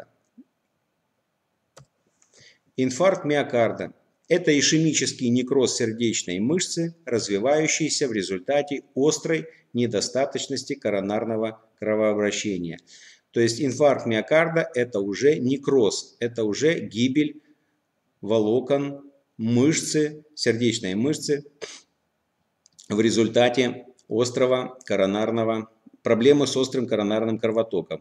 Инфаркт миокарда – это ишемический некроз сердечной мышцы, развивающийся в результате острой недостаточности коронарного кровообращения. То есть инфаркт миокарда – это уже некроз, это уже гибель волокон мышцы, сердечной мышцы в результате острого коронарного проблемы с острым коронарным кровотоком.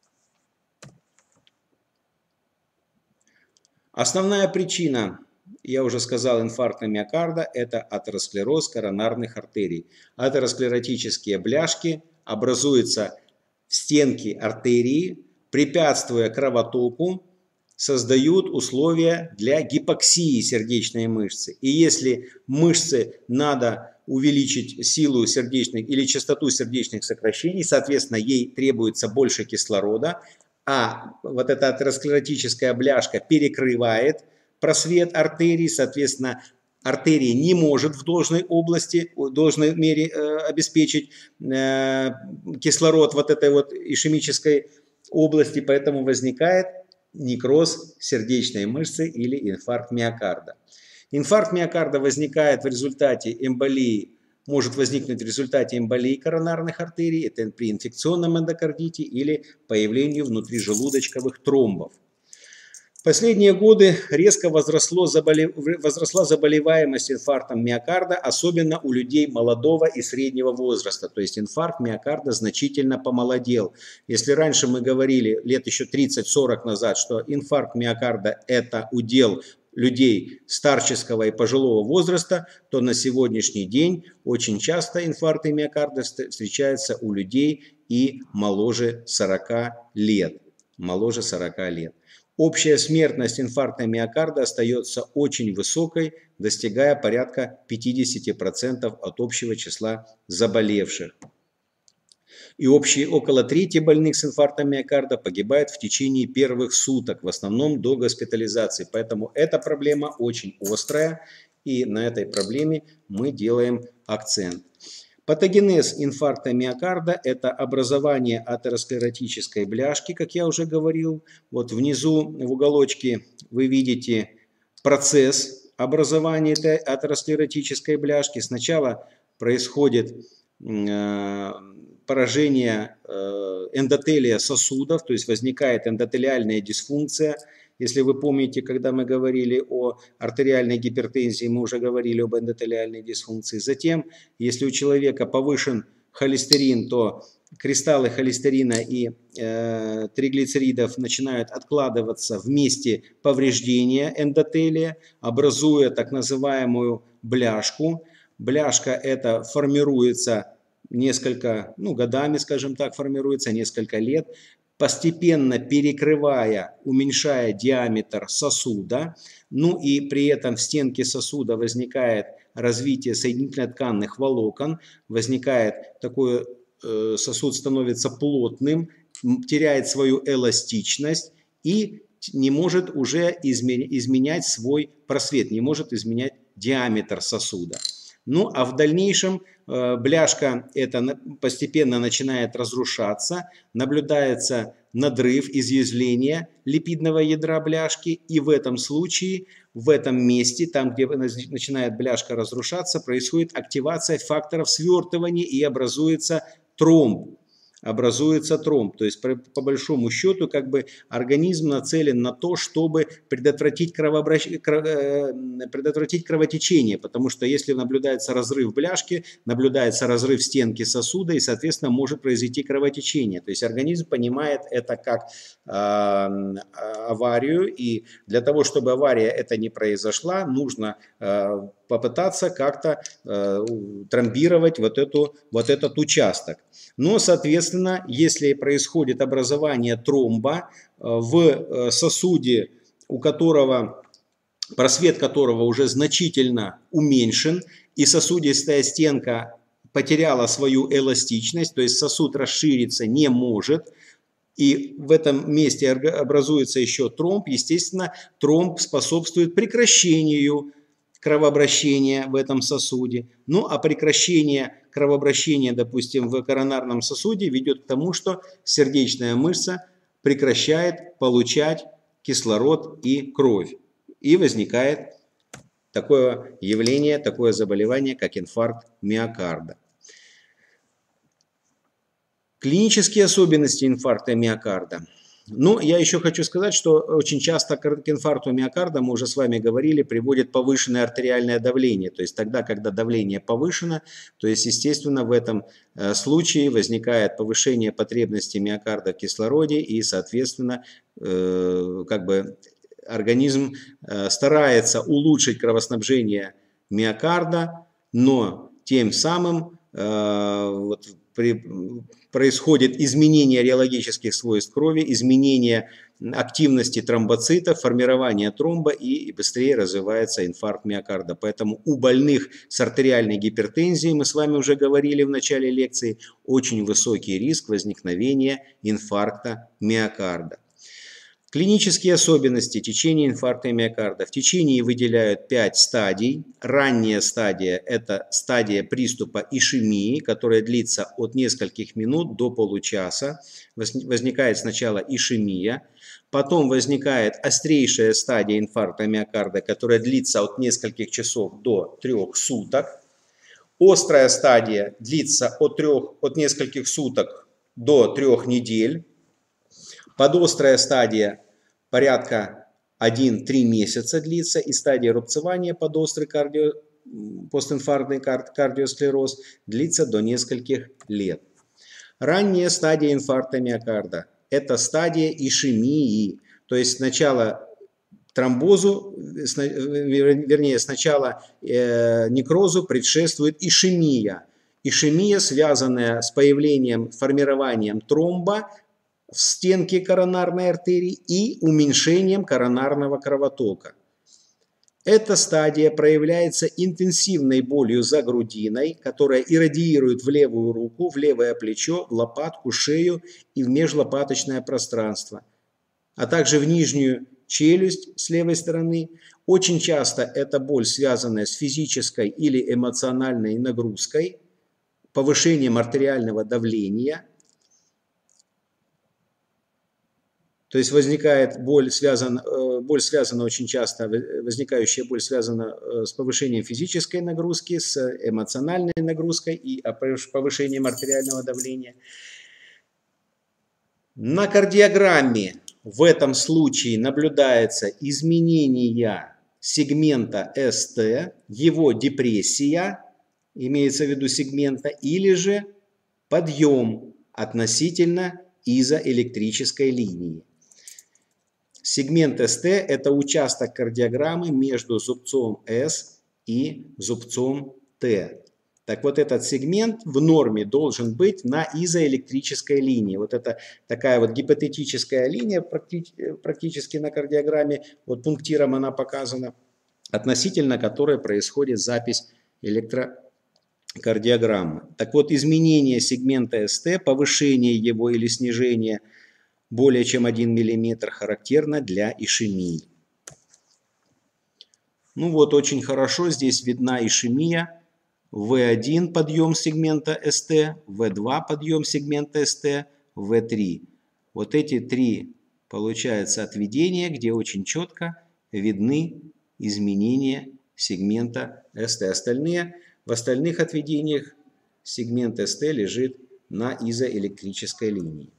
Основная причина, я уже сказал, инфаркта миокарда – это атеросклероз коронарных артерий. Атеросклеротические бляшки образуются в стенке артерии, препятствуя кровотоку, создают условия для гипоксии сердечной мышцы. И если мышце надо увеличить силу сердечных или частоту сердечных сокращений, соответственно, ей требуется больше кислорода, а вот эта атеросклеротическая бляшка перекрывает просвет артерии, соответственно, артерия не может в должной области, в должной мере обеспечить кислород вот этой вот ишемической области, поэтому возникает некроз сердечной мышцы или инфаркт миокарда. Инфаркт миокарда возникает в результате эмболии, может возникнуть в результате эмболии коронарных артерий, это при инфекционном эндокардите или появлению внутрижелудочковых тромбов. В последние годы резко возросла заболеваемость инфарктом миокарда, особенно у людей молодого и среднего возраста. То есть инфаркт миокарда значительно помолодел. Если раньше мы говорили лет еще 30-40 назад, что инфаркт миокарда – это удел людей старческого и пожилого возраста, то на сегодняшний день очень часто инфаркты миокарда встречаются у людей и моложе 40 лет. Моложе 40 лет. Общая смертность инфаркта миокарда остается очень высокой, достигая порядка 50% от общего числа заболевших. И около трети больных с инфарктом миокарда погибает в течение первых суток, в основном до госпитализации. Поэтому эта проблема очень острая, и на этой проблеме мы делаем акцент. Патогенез инфаркта миокарда – это образование атеросклеротической бляшки, как я уже говорил. Вот внизу в уголочке вы видите процесс образования этой атеросклеротической бляшки. Сначала происходит поражение эндотелия сосудов, то есть возникает эндотелиальная дисфункция. Если вы помните, когда мы говорили о артериальной гипертензии, мы уже говорили об эндотелиальной дисфункции. Затем, если у человека повышен холестерин, то кристаллы холестерина и триглицеридов начинают откладываться в месте повреждения эндотелия, образуя так называемую бляшку. Бляшка эта формируется годами, скажем так, формируется несколько лет, постепенно перекрывая, уменьшая диаметр сосуда, и при этом в стенке сосуда возникает развитие соединительно-тканных волокон, сосуд становится плотным, теряет свою эластичность и не может уже изменять свой просвет, не может изменять диаметр сосуда. А в дальнейшем бляшка эта постепенно начинает разрушаться, наблюдается надрыв, изъязвление липидного ядра бляшки, и в этом случае, в этом месте, там, где начинает бляшка разрушаться, происходит активация факторов свертывания и образуется тромб. То есть, по большому счету, организм нацелен на то, чтобы предотвратить кровотечение, потому что если наблюдается разрыв бляшки, наблюдается разрыв стенки сосуда, и, соответственно, может произойти кровотечение. То есть, организм понимает это как аварию, и для того, чтобы авария эта не произошла, нужно попытаться как-то тромбировать вот этот участок. Но, соответственно, если происходит образование тромба в сосуде, просвет которого уже значительно уменьшен, и сосудистая стенка потеряла свою эластичность, то есть сосуд расшириться не может, и в этом месте образуется еще тромб, естественно, тромб способствует прекращению кровообращения в этом сосуде. А прекращение кровообращения, допустим, в коронарном сосуде ведет к тому, что сердечная мышца прекращает получать кислород и кровь. И возникает такое явление, такое заболевание, как инфаркт миокарда. Клинические особенности инфаркта миокарда. Но я еще хочу сказать, что очень часто к инфаркту миокарда, мы уже с вами говорили, приводит повышенное артериальное давление. То есть тогда, когда давление повышено, то есть, естественно, в этом случае возникает повышение потребности миокарда в кислороде и, соответственно, как бы организм старается улучшить кровоснабжение миокарда, но тем самым происходит изменение реологических свойств крови, изменение активности тромбоцитов, формирование тромба и быстрее развивается инфаркт миокарда. Поэтому у больных с артериальной гипертензией, мы с вами уже говорили в начале лекции, очень высокий риск возникновения инфаркта миокарда. Клинические особенности течения инфаркта миокарда. В течение выделяют 5 стадий. Ранняя стадия – это стадия приступа ишемии, которая длится от нескольких минут до получаса. Возникает сначала ишемия, потом возникает острейшая стадия инфаркта миокарда, которая длится от нескольких часов до 3 суток. Острая стадия длится от нескольких суток до 3 недель. Подострая стадия порядка 1-3 месяца длится, и стадия рубцевания подострый постинфарктный кардиосклероз длится до нескольких лет. Ранняя стадия инфаркта миокарда – это стадия ишемии, то есть сначала тромбозу, вернее, сначала некрозу предшествует ишемия. Ишемия, связанная с формированием тромба в стенке коронарной артерии и уменьшением коронарного кровотока. Эта стадия проявляется интенсивной болью за грудиной, которая иррадиирует в левую руку, в левое плечо, в лопатку, шею и в межлопаточное пространство, а также в нижнюю челюсть с левой стороны. Очень часто эта боль, связанная с физической или эмоциональной нагрузкой, повышением артериального давления. То есть возникает возникающая боль связана с повышением физической нагрузки, с эмоциональной нагрузкой и повышением артериального давления. На кардиограмме в этом случае наблюдается изменение сегмента СТ, его депрессия, имеется в виду сегмента, или же подъем относительно изоэлектрической линии. Сегмент СТ – это участок кардиограммы между зубцом С и зубцом Т. Так вот, этот сегмент в норме должен быть на изоэлектрической линии. Вот это такая вот гипотетическая линия практически на кардиограмме, вот пунктиром она показана, относительно которой происходит запись электрокардиограммы. Так вот, изменение сегмента СТ, повышение его или снижение более чем 1 мм характерно для ишемии. Ну вот, очень хорошо здесь видна ишемия. В1 подъем сегмента СТ, В2 подъем сегмента СТ, В3. Вот эти 3, получается, отведения, где очень четко видны изменения сегмента СТ. В остальных отведениях сегмент СТ лежит на изоэлектрической линии.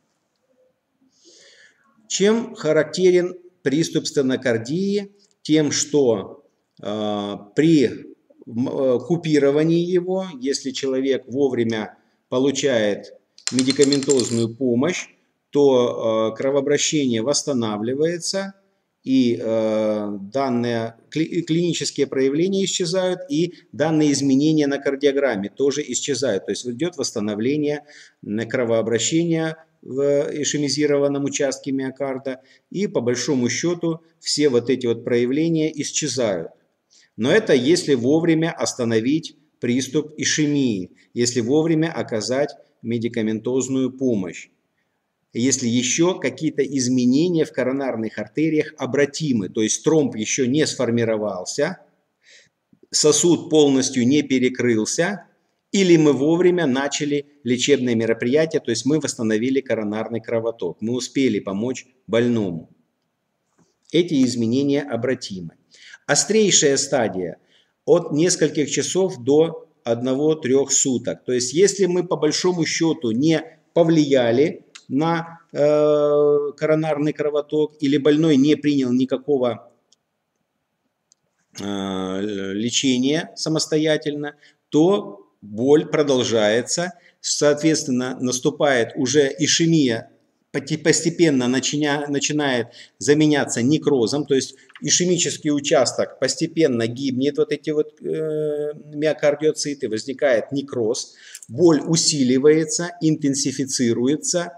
Чем характерен приступ стенокардии? Тем, что при купировании его, если человек вовремя получает медикаментозную помощь, то кровообращение восстанавливается, и данные клинические проявления исчезают, и данные изменения на кардиограмме тоже исчезают. То есть идет восстановление кровообращения в ишемизированном участке миокарда, и по большому счету все вот эти вот проявления исчезают. Но это если вовремя остановить приступ ишемии, если вовремя оказать медикаментозную помощь. Если еще какие-то изменения в коронарных артериях обратимы, то есть тромб еще не сформировался, сосуд полностью не перекрылся, или мы вовремя начали лечебные мероприятия, то есть мы восстановили коронарный кровоток, мы успели помочь больному. Эти изменения обратимы. Острейшая стадия от нескольких часов до 1-3 суток. То есть если мы по большому счету не повлияли на коронарный кровоток, или больной не принял никакого лечения самостоятельно, то боль продолжается, соответственно, наступает уже ишемия, постепенно начинает заменяться некрозом, то есть ишемический участок постепенно гибнет, вот эти вот миокардиоциты, возникает некроз, боль усиливается, интенсифицируется.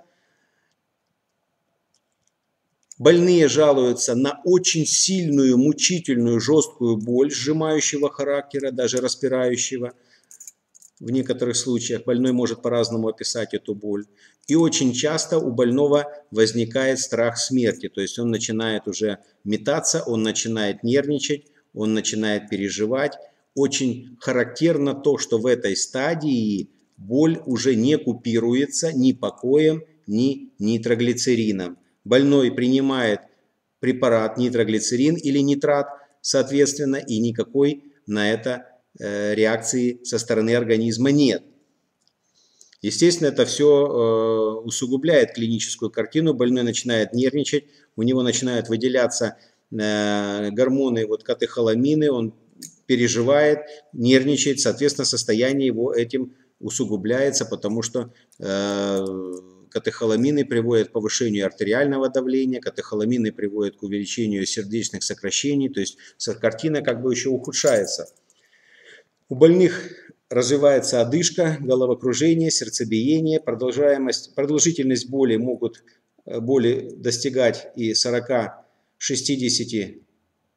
Больные жалуются на очень сильную, мучительную, жесткую боль сжимающего характера, даже распирающего. В некоторых случаях больной может по-разному описать эту боль. И очень часто у больного возникает страх смерти. То есть он начинает уже метаться, он начинает нервничать, он начинает переживать. Очень характерно то, что в этой стадии боль уже не купируется ни покоем, ни нитроглицерином. Больной принимает препарат нитроглицерин или нитрат, соответственно, и никакой на это реакции со стороны организма нет. Естественно, это все усугубляет клиническую картину. Больной начинает нервничать, у него начинают выделяться гормоны, вот катехоламины, он переживает, нервничает, соответственно, состояние его этим усугубляется, потому что катехоламины приводят к повышению артериального давления, катехоламины приводят к увеличению сердечных сокращений, то есть картина как бы еще ухудшается. У больных развивается одышка, головокружение, сердцебиение, продолжительность боли могут достигать и 40-60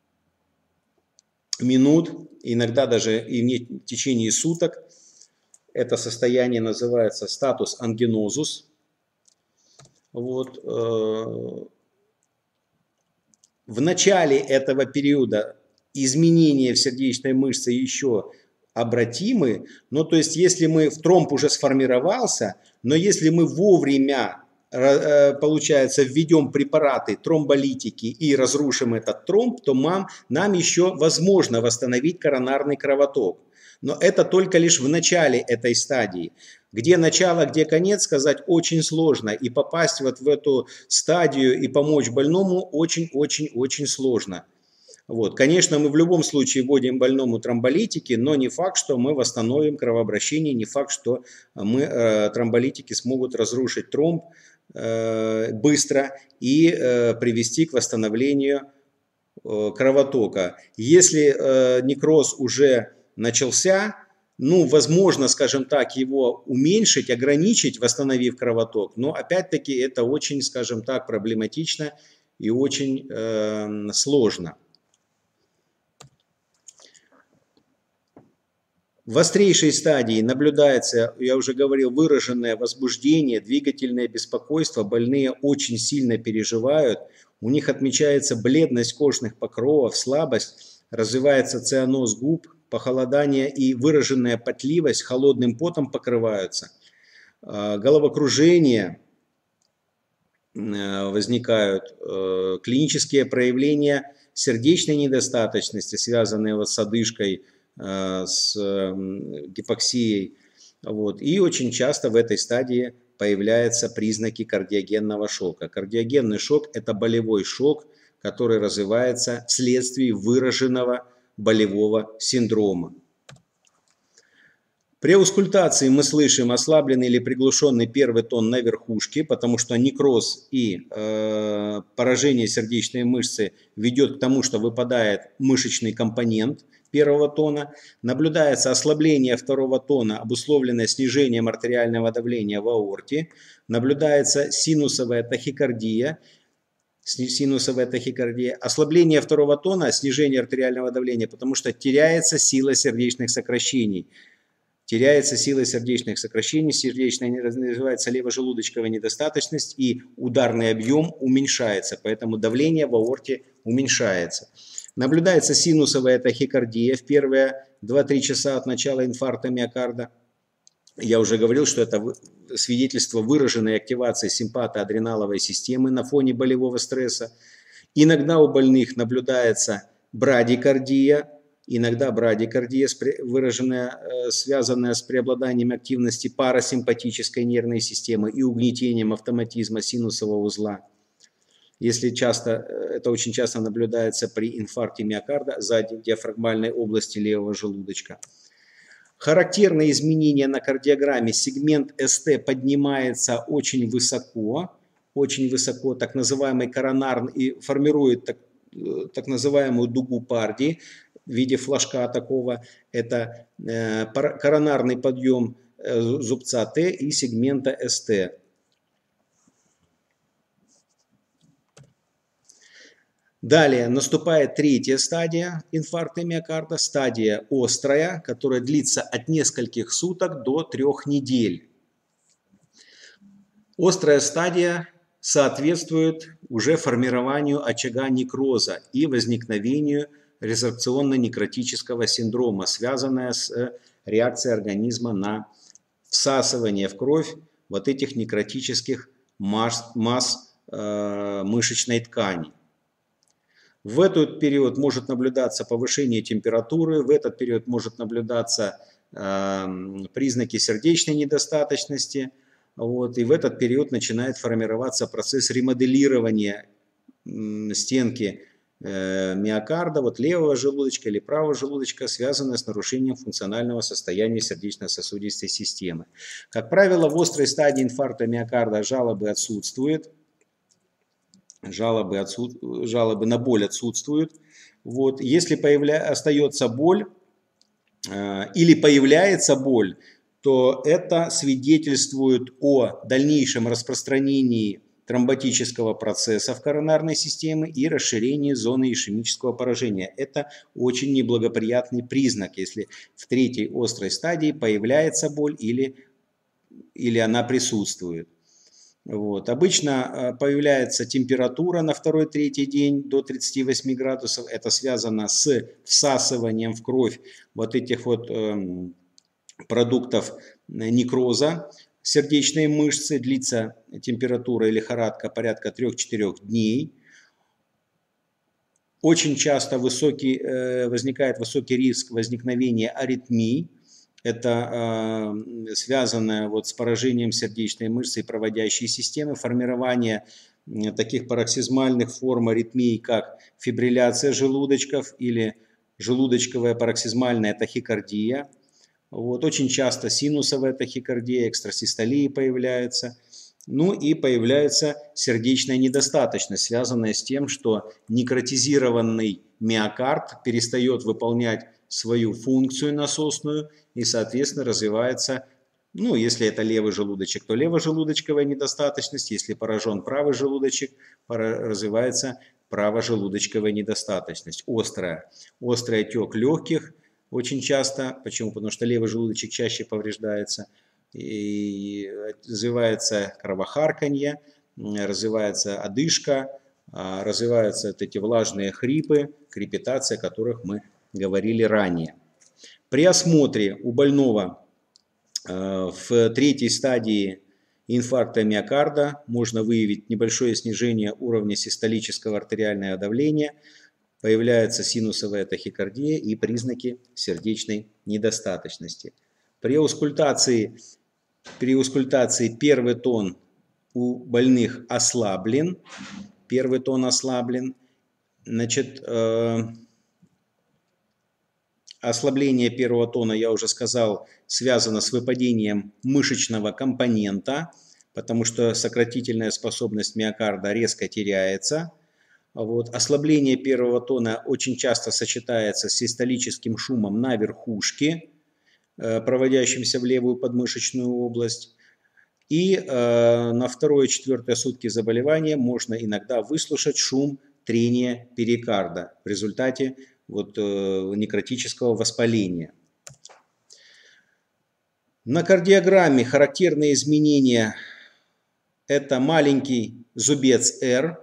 минут, иногда даже и в течение суток. Это состояние называется статус ангинозус. Вот. В начале этого периода изменения в сердечной мышце еще обратимы, но то есть если тромб уже сформировался, но если мы вовремя, получается, введем препараты, тромболитики и разрушим этот тромб, то нам еще возможно восстановить коронарный кровоток. Но это только лишь в начале этой стадии. Где начало, где конец, сказать очень сложно. И попасть вот в эту стадию и помочь больному очень-очень-очень сложно. Вот. Конечно, мы в любом случае вводим больному тромболитики, но не факт, что мы восстановим кровообращение, не факт, что тромболитики смогут разрушить тромб быстро и привести к восстановлению кровотока. Если некроз уже начался, возможно, скажем так, его уменьшить, ограничить, восстановив кровоток, но опять-таки это очень, скажем так, проблематично и очень сложно. В острейшей стадии наблюдается, я уже говорил, выраженное возбуждение, двигательное беспокойство. Больные очень сильно переживают. У них отмечается бледность кожных покровов, слабость, развивается цианоз губ, похолодание и выраженная потливость, холодным потом покрываются. Головокружение возникают, клинические проявления сердечной недостаточности, связанные с одышкой, с гипоксией. Вот. И очень часто в этой стадии появляются признаки кардиогенного шока. Кардиогенный шок – это болевой шок, который развивается вследствие выраженного болевого синдрома. При аускультации мы слышим ослабленный или приглушенный первый тон на верхушке, потому что некроз и поражение сердечной мышцы ведет к тому, что выпадает мышечный компонент первого тона. Наблюдается ослабление второго тона, обусловленное снижением артериального давления в аорте. Наблюдается синусовая тахикардия. Ослабление второго тона, снижение артериального давления, потому что теряется сила сердечных сокращений. Сердечная называется левожелудочковая недостаточность, и ударный объем уменьшается, поэтому давление в аорте уменьшается. Наблюдается синусовая тахикардия в первые 2-3 часа от начала инфаркта миокарда. Я уже говорил, что это свидетельство выраженной активации симпатоадреналовой системы на фоне болевого стресса. Иногда у больных наблюдается брадикардия, иногда брадикардия, выраженная, связанная с преобладанием активности парасимпатической нервной системы и угнетением автоматизма синусового узла. Если это очень часто наблюдается при инфаркте миокарда задней диафрагмальной области левого желудочка. Характерные изменения на кардиограмме. Сегмент СТ поднимается очень высоко, так называемый коронарный, и формирует так называемую дугу Парди в виде флажка такого. Это коронарный подъем зубца Т и сегмента СТ. Далее наступает третья стадия инфаркта миокарда, стадия острая, которая длится от нескольких суток до 3 недель. Острая стадия соответствует уже формированию очага некроза и возникновению резорбционно-некротического синдрома, связанное с реакцией организма на всасывание в кровь вот этих некротических масс мышечной ткани. В этот период может наблюдаться повышение температуры, в этот период может наблюдаться признаки сердечной недостаточности. Вот, и в этот период начинает формироваться процесс ремоделирования стенки миокарда, вот левого желудочка или правого желудочка, связанное с нарушением функционального состояния сердечно-сосудистой системы. Как правило, в острой стадии инфаркта миокарда жалобы отсутствуют. Жалобы на боль отсутствуют. Вот. Если остается боль или появляется боль, то это свидетельствует о дальнейшем распространении тромботического процесса в коронарной системе и расширении зоны ишемического поражения. Это очень неблагоприятный признак, если в третьей острой стадии появляется боль или она присутствует. Вот. Обычно появляется температура на 2-3 день до 38 градусов. Это связано с всасыванием в кровь вот этих вот продуктов некроза сердечной мышцы. Длится температура и лихорадка порядка 3-4 дней. Очень часто возникает высокий риск возникновения аритмий. Это связано вот с поражением сердечной мышцы и проводящей системы, формирование таких пароксизмальных форм аритмий, как фибрилляция желудочков или желудочковая пароксизмальная тахикардия. Вот, очень часто синусовая тахикардия, экстрасистолия появляется. Ну и появляется сердечная недостаточность, связанная с тем, что некротизированный миокард перестает выполнять свою функцию насосную и, соответственно, развивается, ну, если это левый желудочек, то левожелудочковая недостаточность, если поражен правый желудочек, развивается правожелудочковая недостаточность, острая. Острый отек легких очень часто, почему? Потому что левый желудочек чаще повреждается, и развивается кровохарканье, развивается одышка, развиваются вот эти влажные хрипы, крепитация, о которых мы говорили ранее. При осмотре у больного в третьей стадии инфаркта миокарда можно выявить небольшое снижение уровня систолического артериального давления, появляется синусовая тахикардия и признаки сердечной недостаточности. При аускультации первый тон у больных ослаблен. Значит, ослабление первого тона, я уже сказал, связано с выпадением мышечного компонента, потому что сократительная способность миокарда резко теряется. Вот. Ослабление первого тона очень часто сочетается с систолическим шумом на верхушке, проводящимся в левую подмышечную область. И на 2-4 сутки заболевания можно иногда выслушать шум трения перикарда в результате вот, некротического воспаления. На кардиограмме характерные изменения – это маленький зубец R,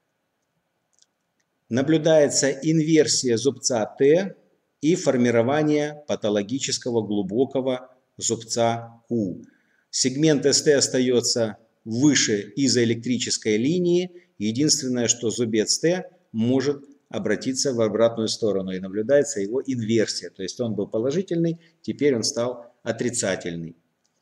наблюдается инверсия зубца Т и формирование патологического глубокого зубца Q. Сегмент СТ остается выше изоэлектрической линии. Единственное, что зубец Т может обратиться в обратную сторону и наблюдается его инверсия. То есть он был положительный, теперь он стал отрицательный.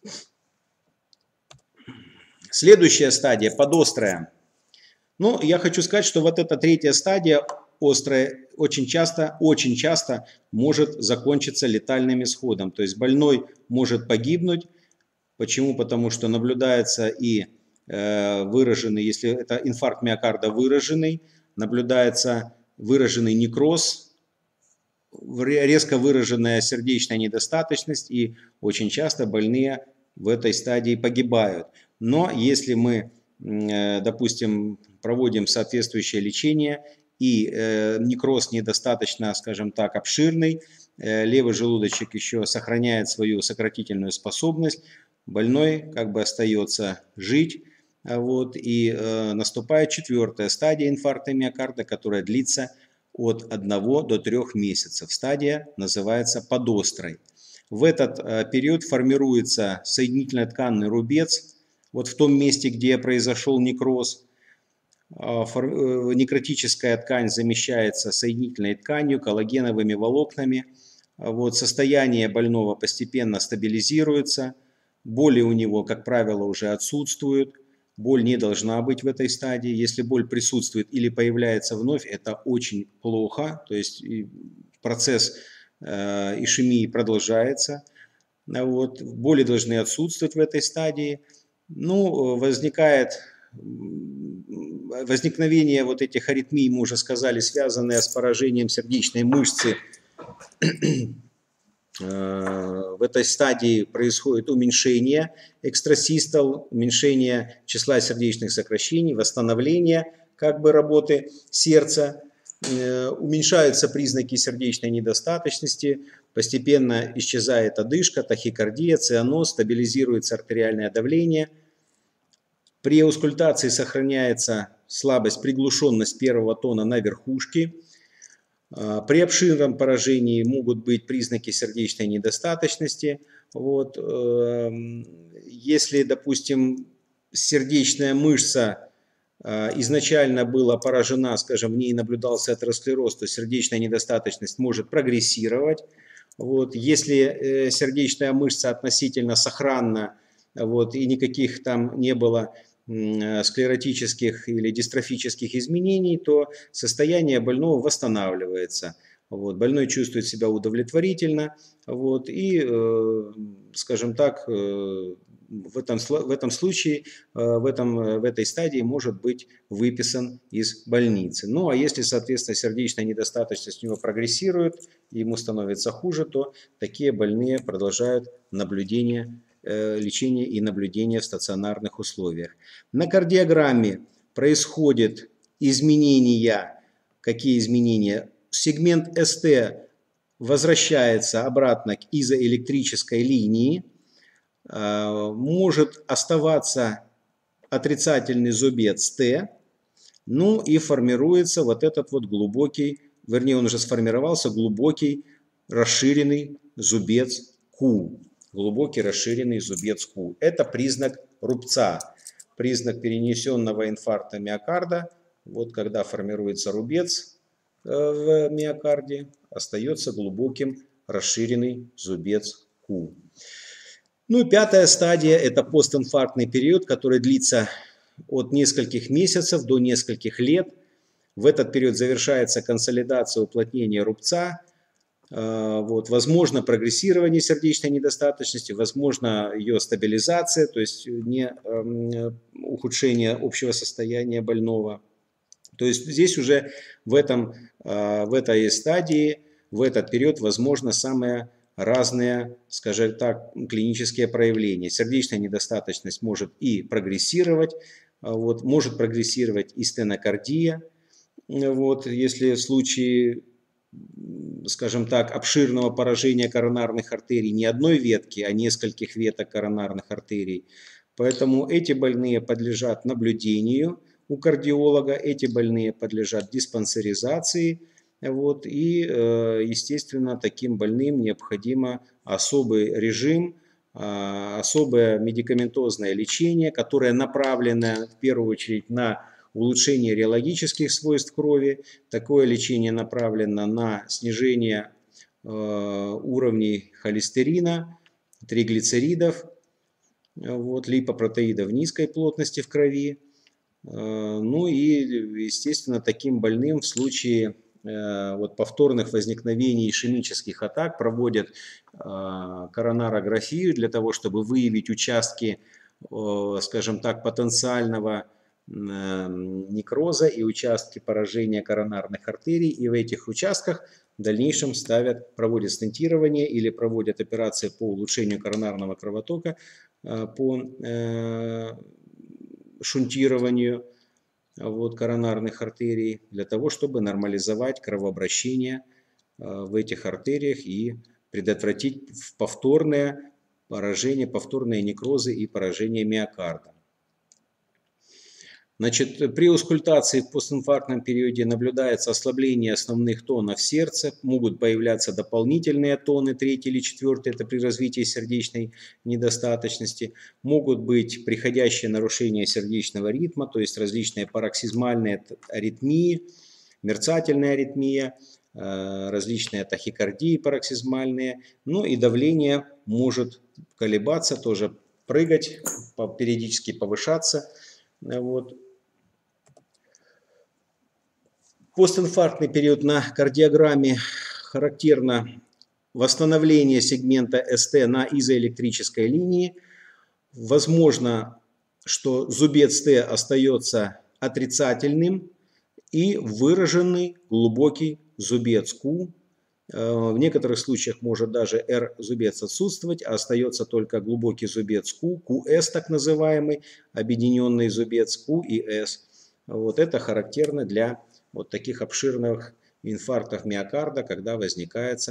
Следующая стадия, подострая. Ну, я хочу сказать, что вот эта третья стадия, острая, очень часто может закончиться летальным исходом. То есть больной может погибнуть. Почему? Потому что наблюдается и выраженный, если это инфаркт миокарда выраженный, наблюдается выраженный некроз, резко выраженная сердечная недостаточность, и очень часто больные в этой стадии погибают. Но если мы, допустим, проводим соответствующее лечение, и некроз недостаточно, скажем так, обширный, левый желудочек еще сохраняет свою сократительную способность, больной как бы остается жить. Вот, и наступает четвертая стадия инфаркта миокарда, которая длится от 1 до 3 месяцев. Стадия называется подострой. В этот период формируется соединительно-тканный рубец, вот в том месте, где произошел некроз. Некротическая ткань замещается соединительной тканью, коллагеновыми волокнами. Вот, состояние больного постепенно стабилизируется, боли у него, как правило, уже отсутствуют. Боль не должна быть в этой стадии. Если боль присутствует или появляется вновь, это очень плохо. То есть процесс ишемии продолжается. Вот. Боли должны отсутствовать в этой стадии. Ну, возникновение вот этих аритмий, мы уже сказали, связанные с поражением сердечной мышцы. В этой стадии происходит уменьшение экстрасистол, уменьшение числа сердечных сокращений, восстановление как бы работы сердца, уменьшаются признаки сердечной недостаточности, постепенно исчезает одышка, тахикардия, цианоз, стабилизируется артериальное давление. При аускультации сохраняется слабость, приглушенность первого тона на верхушке. При обширном поражении могут быть признаки сердечной недостаточности. Вот. Если, допустим, сердечная мышца изначально была поражена, скажем, в ней наблюдался атеросклероз, то сердечная недостаточность может прогрессировать. Вот. Если сердечная мышца относительно сохранна, вот, и никаких там не было склеротических или дистрофических изменений, то состояние больного восстанавливается. Вот, больной чувствует себя удовлетворительно, вот, и, скажем так, в этом случае, в этой стадии может быть выписан из больницы. Ну а если, соответственно, сердечная недостаточность у него прогрессирует, ему становится хуже, то такие больные продолжают лечение и наблюдение в стационарных условиях. На кардиограмме происходят изменения. Какие изменения? Сегмент СТ возвращается обратно к изоэлектрической линии. Может оставаться отрицательный зубец Т. Ну и формируется вот этот вот глубокий, вернее он уже сформировался, глубокий расширенный зубец Q. Глубокий расширенный зубец Q. Это признак рубца, признак перенесенного инфаркта миокарда. Вот когда формируется рубец в миокарде, остается глубоким расширенный зубец Q. Ну и пятая стадия – это постинфарктный период, который длится от нескольких месяцев до нескольких лет. В этот период завершается консолидация, уплотнение рубца. Вот, возможно прогрессирование сердечной недостаточности, возможно ее стабилизация, то есть не ухудшение общего состояния больного. То есть здесь уже в этой стадии, в этот период возможно самые разные, скажем так, клинические проявления. Сердечная недостаточность может и прогрессировать, вот, может прогрессировать и стенокардия, вот, если в случае, скажем так, обширного поражения коронарных артерий не одной ветки, а нескольких веток коронарных артерий. Поэтому эти больные подлежат наблюдению у кардиолога, эти больные подлежат диспансеризации. Вот, и, естественно, таким больным необходимо особый режим, особое медикаментозное лечение, которое направлено в первую очередь на улучшение реологических свойств крови. Такое лечение направлено на снижение уровней холестерина, триглицеридов, вот, липопротеидов низкой плотности в крови. Ну и, естественно, таким больным в случае вот повторных возникновений ишемических атак проводят коронарографию для того, чтобы выявить участки, скажем так, потенциального некроза и участки поражения коронарных артерий. И в этих участках в дальнейшем проводят стентирование или проводят операции по улучшению коронарного кровотока, по шунтированию вот, коронарных артерий, для того, чтобы нормализовать кровообращение в этих артериях и предотвратить повторное поражение, повторные некрозы и поражение миокарда. Значит, при аускультации в постинфарктном периоде наблюдается ослабление основных тонов сердца, могут появляться дополнительные тоны, 3 или 4, это при развитии сердечной недостаточности, могут быть приходящие нарушения сердечного ритма, то есть различные пароксизмальные аритмии, мерцательная аритмия, различные тахикардии пароксизмальные, ну и давление может колебаться, тоже прыгать, периодически повышаться. Вот. Постинфарктный период на кардиограмме характерно восстановление сегмента СТ на изоэлектрической линии. Возможно, что зубец Т остается отрицательным и выраженный глубокий зубец Q. В некоторых случаях может даже R-зубец отсутствовать, а остается только глубокий зубец Q, QS так называемый, объединенный зубец Q и S. Вот это характерно для вот таких обширных инфарктов миокарда, когда возникает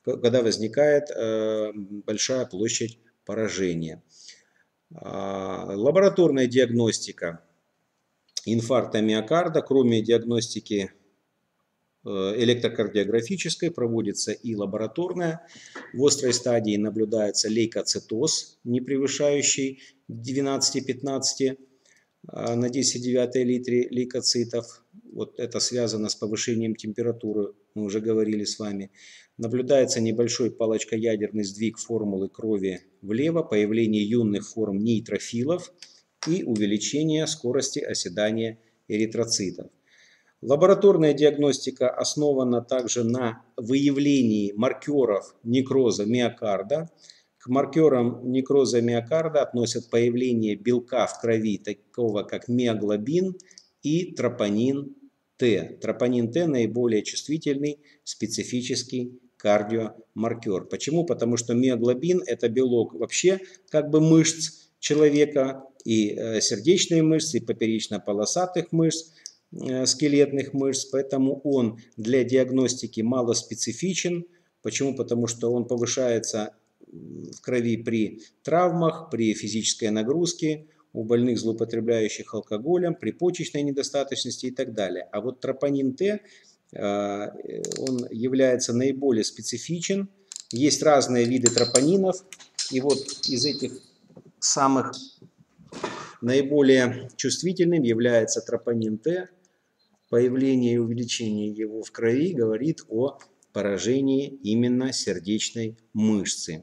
большая площадь поражения. Лабораторная диагностика инфаркта миокарда, кроме диагностики электрокардиографической, проводится и лабораторная. В острой стадии наблюдается лейкоцитоз, не превышающий 12-15 на 10,9 литре лейкоцитов. Вот это связано с повышением температуры, мы уже говорили с вами. Наблюдается небольшой палочкоядерный сдвиг формулы крови влево, появление юных форм нейтрофилов и увеличение скорости оседания эритроцитов. Лабораторная диагностика основана также на выявлении маркеров некроза миокарда. К маркерам некроза миокарда относят появление белка в крови, такого как миоглобин и тропонин Т. Тропонин Т наиболее чувствительный специфический кардиомаркер. Почему? Потому что миоглобин – это белок вообще как бы мышц человека, и сердечные мышцы, и поперечно-полосатых мышц, скелетных мышц, поэтому он для диагностики малоспецифичен. Почему? Потому что он повышается в крови при травмах, при физической нагрузке, у больных, злоупотребляющих алкоголем, при почечной недостаточности и так далее. А вот тропонин Т, он является наиболее специфичен. Есть разные виды тропонинов, и вот из этих самых наиболее чувствительным является тропонин Т. Появление и увеличение его в крови говорит о поражении именно сердечной мышцы.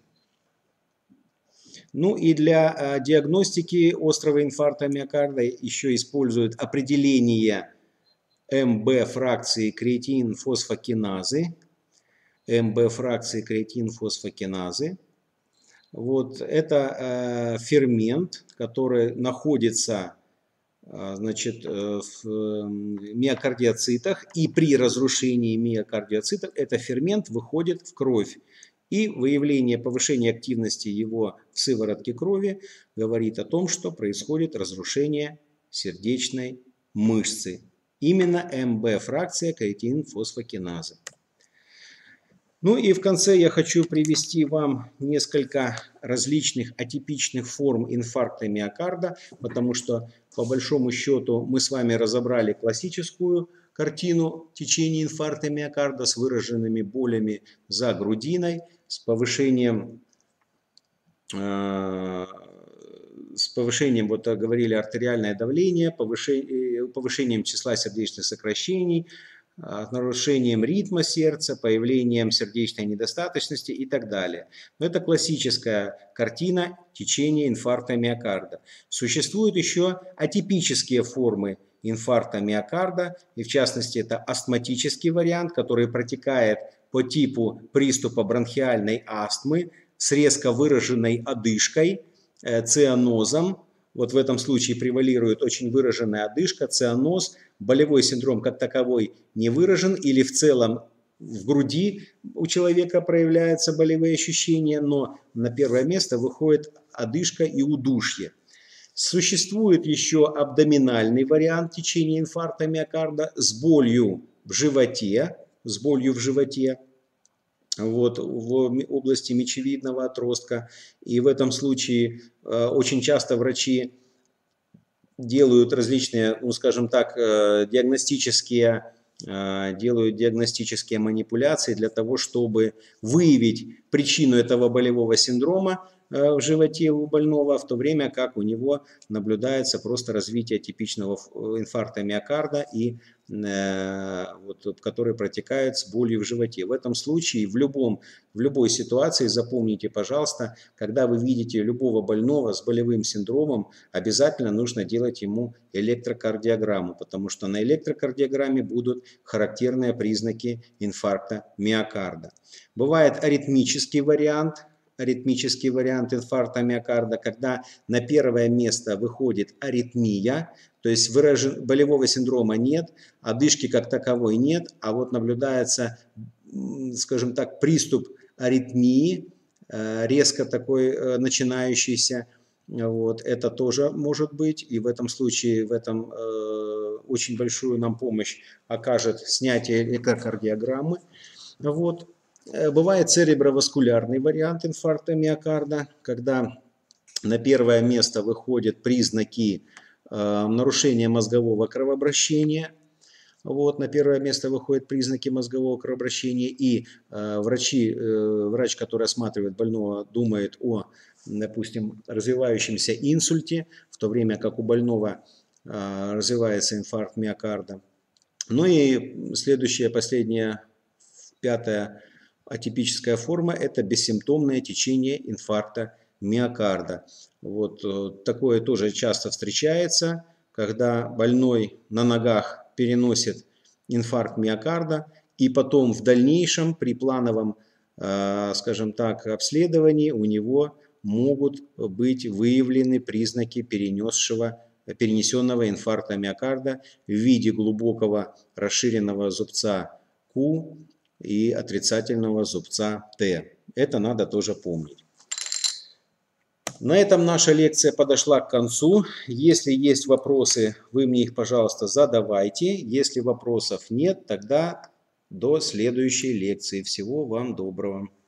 Ну и для диагностики острого инфаркта миокарда еще используют определение МБ фракции креатинфосфокиназы. МБ фракции креатинфосфокиназы. Вот это фермент, который находится, значит, в миокардиоцитах, и при разрушении миокардиоцитов этот фермент выходит в кровь. И выявление повышения активности его в сыворотке крови говорит о том, что происходит разрушение сердечной мышцы. Именно МБ-фракция креатинфосфокиназы. Ну и в конце я хочу привести вам несколько различных атипичных форм инфаркта миокарда, потому что по большому счету мы с вами разобрали классическую картину течения инфаркта миокарда с выраженными болями за грудиной, с повышением с повышением, вот говорили, артериальное давление, повышением числа сердечных сокращений, нарушением ритма сердца, появлением сердечной недостаточности и так далее. Но это классическая картина течения инфаркта миокарда. Существуют еще атипические формы инфаркта миокарда, и в частности это астматический вариант, который протекает по типу приступа бронхиальной астмы с резко выраженной одышкой, цианозом. Вот в этом случае превалирует очень выраженная одышка, цианоз, болевой синдром как таковой не выражен, или в целом в груди у человека проявляются болевые ощущения, но на первое место выходит одышка и удушье. Существует еще абдоминальный вариант течения инфаркта миокарда с болью в животе, вот, в области мечевидного отростка. И в этом случае очень часто врачи делают различные, ну, скажем так, диагностические манипуляции для того, чтобы выявить причину этого болевого синдрома в животе у больного, в то время как у него наблюдается просто развитие типичного инфаркта миокарда, который протекает с болью в животе. В этом случае, в любой ситуации, запомните, пожалуйста, когда вы видите любого больного с болевым синдромом, обязательно нужно делать ему электрокардиограмму, потому что на электрокардиограмме будут характерные признаки инфаркта миокарда. Бывает аритмический вариант инфаркта миокарда, когда на первое место выходит аритмия, то есть болевого синдрома нет, одышки как таковой нет, а вот наблюдается, скажем так, приступ аритмии, резко такой начинающийся. Вот, это тоже может быть, и в этом случае очень большую нам помощь окажет снятие электрокардиограммы. Вот. Бывает цереброваскулярный вариант инфаркта миокарда, когда на первое место выходят признаки нарушения мозгового кровообращения. Вот, на первое место выходят признаки мозгового кровообращения, и врач, который осматривает больного, думает о, допустим, развивающемся инсульте, в то время как у больного развивается инфаркт миокарда. Ну и следующая, последняя, пятая атипическая форма – это бессимптомное течение инфаркта миокарда. Вот такое тоже часто встречается, когда больной на ногах переносит инфаркт миокарда, и потом в дальнейшем при плановом, скажем так, обследовании у него могут быть выявлены признаки перенесенного инфаркта миокарда в виде глубокого расширенного зубца Q и отрицательного зубца Т. Это надо тоже помнить. На этом наша лекция подошла к концу. Если есть вопросы, вы мне их, пожалуйста, задавайте. Если вопросов нет, тогда до следующей лекции. Всего вам доброго.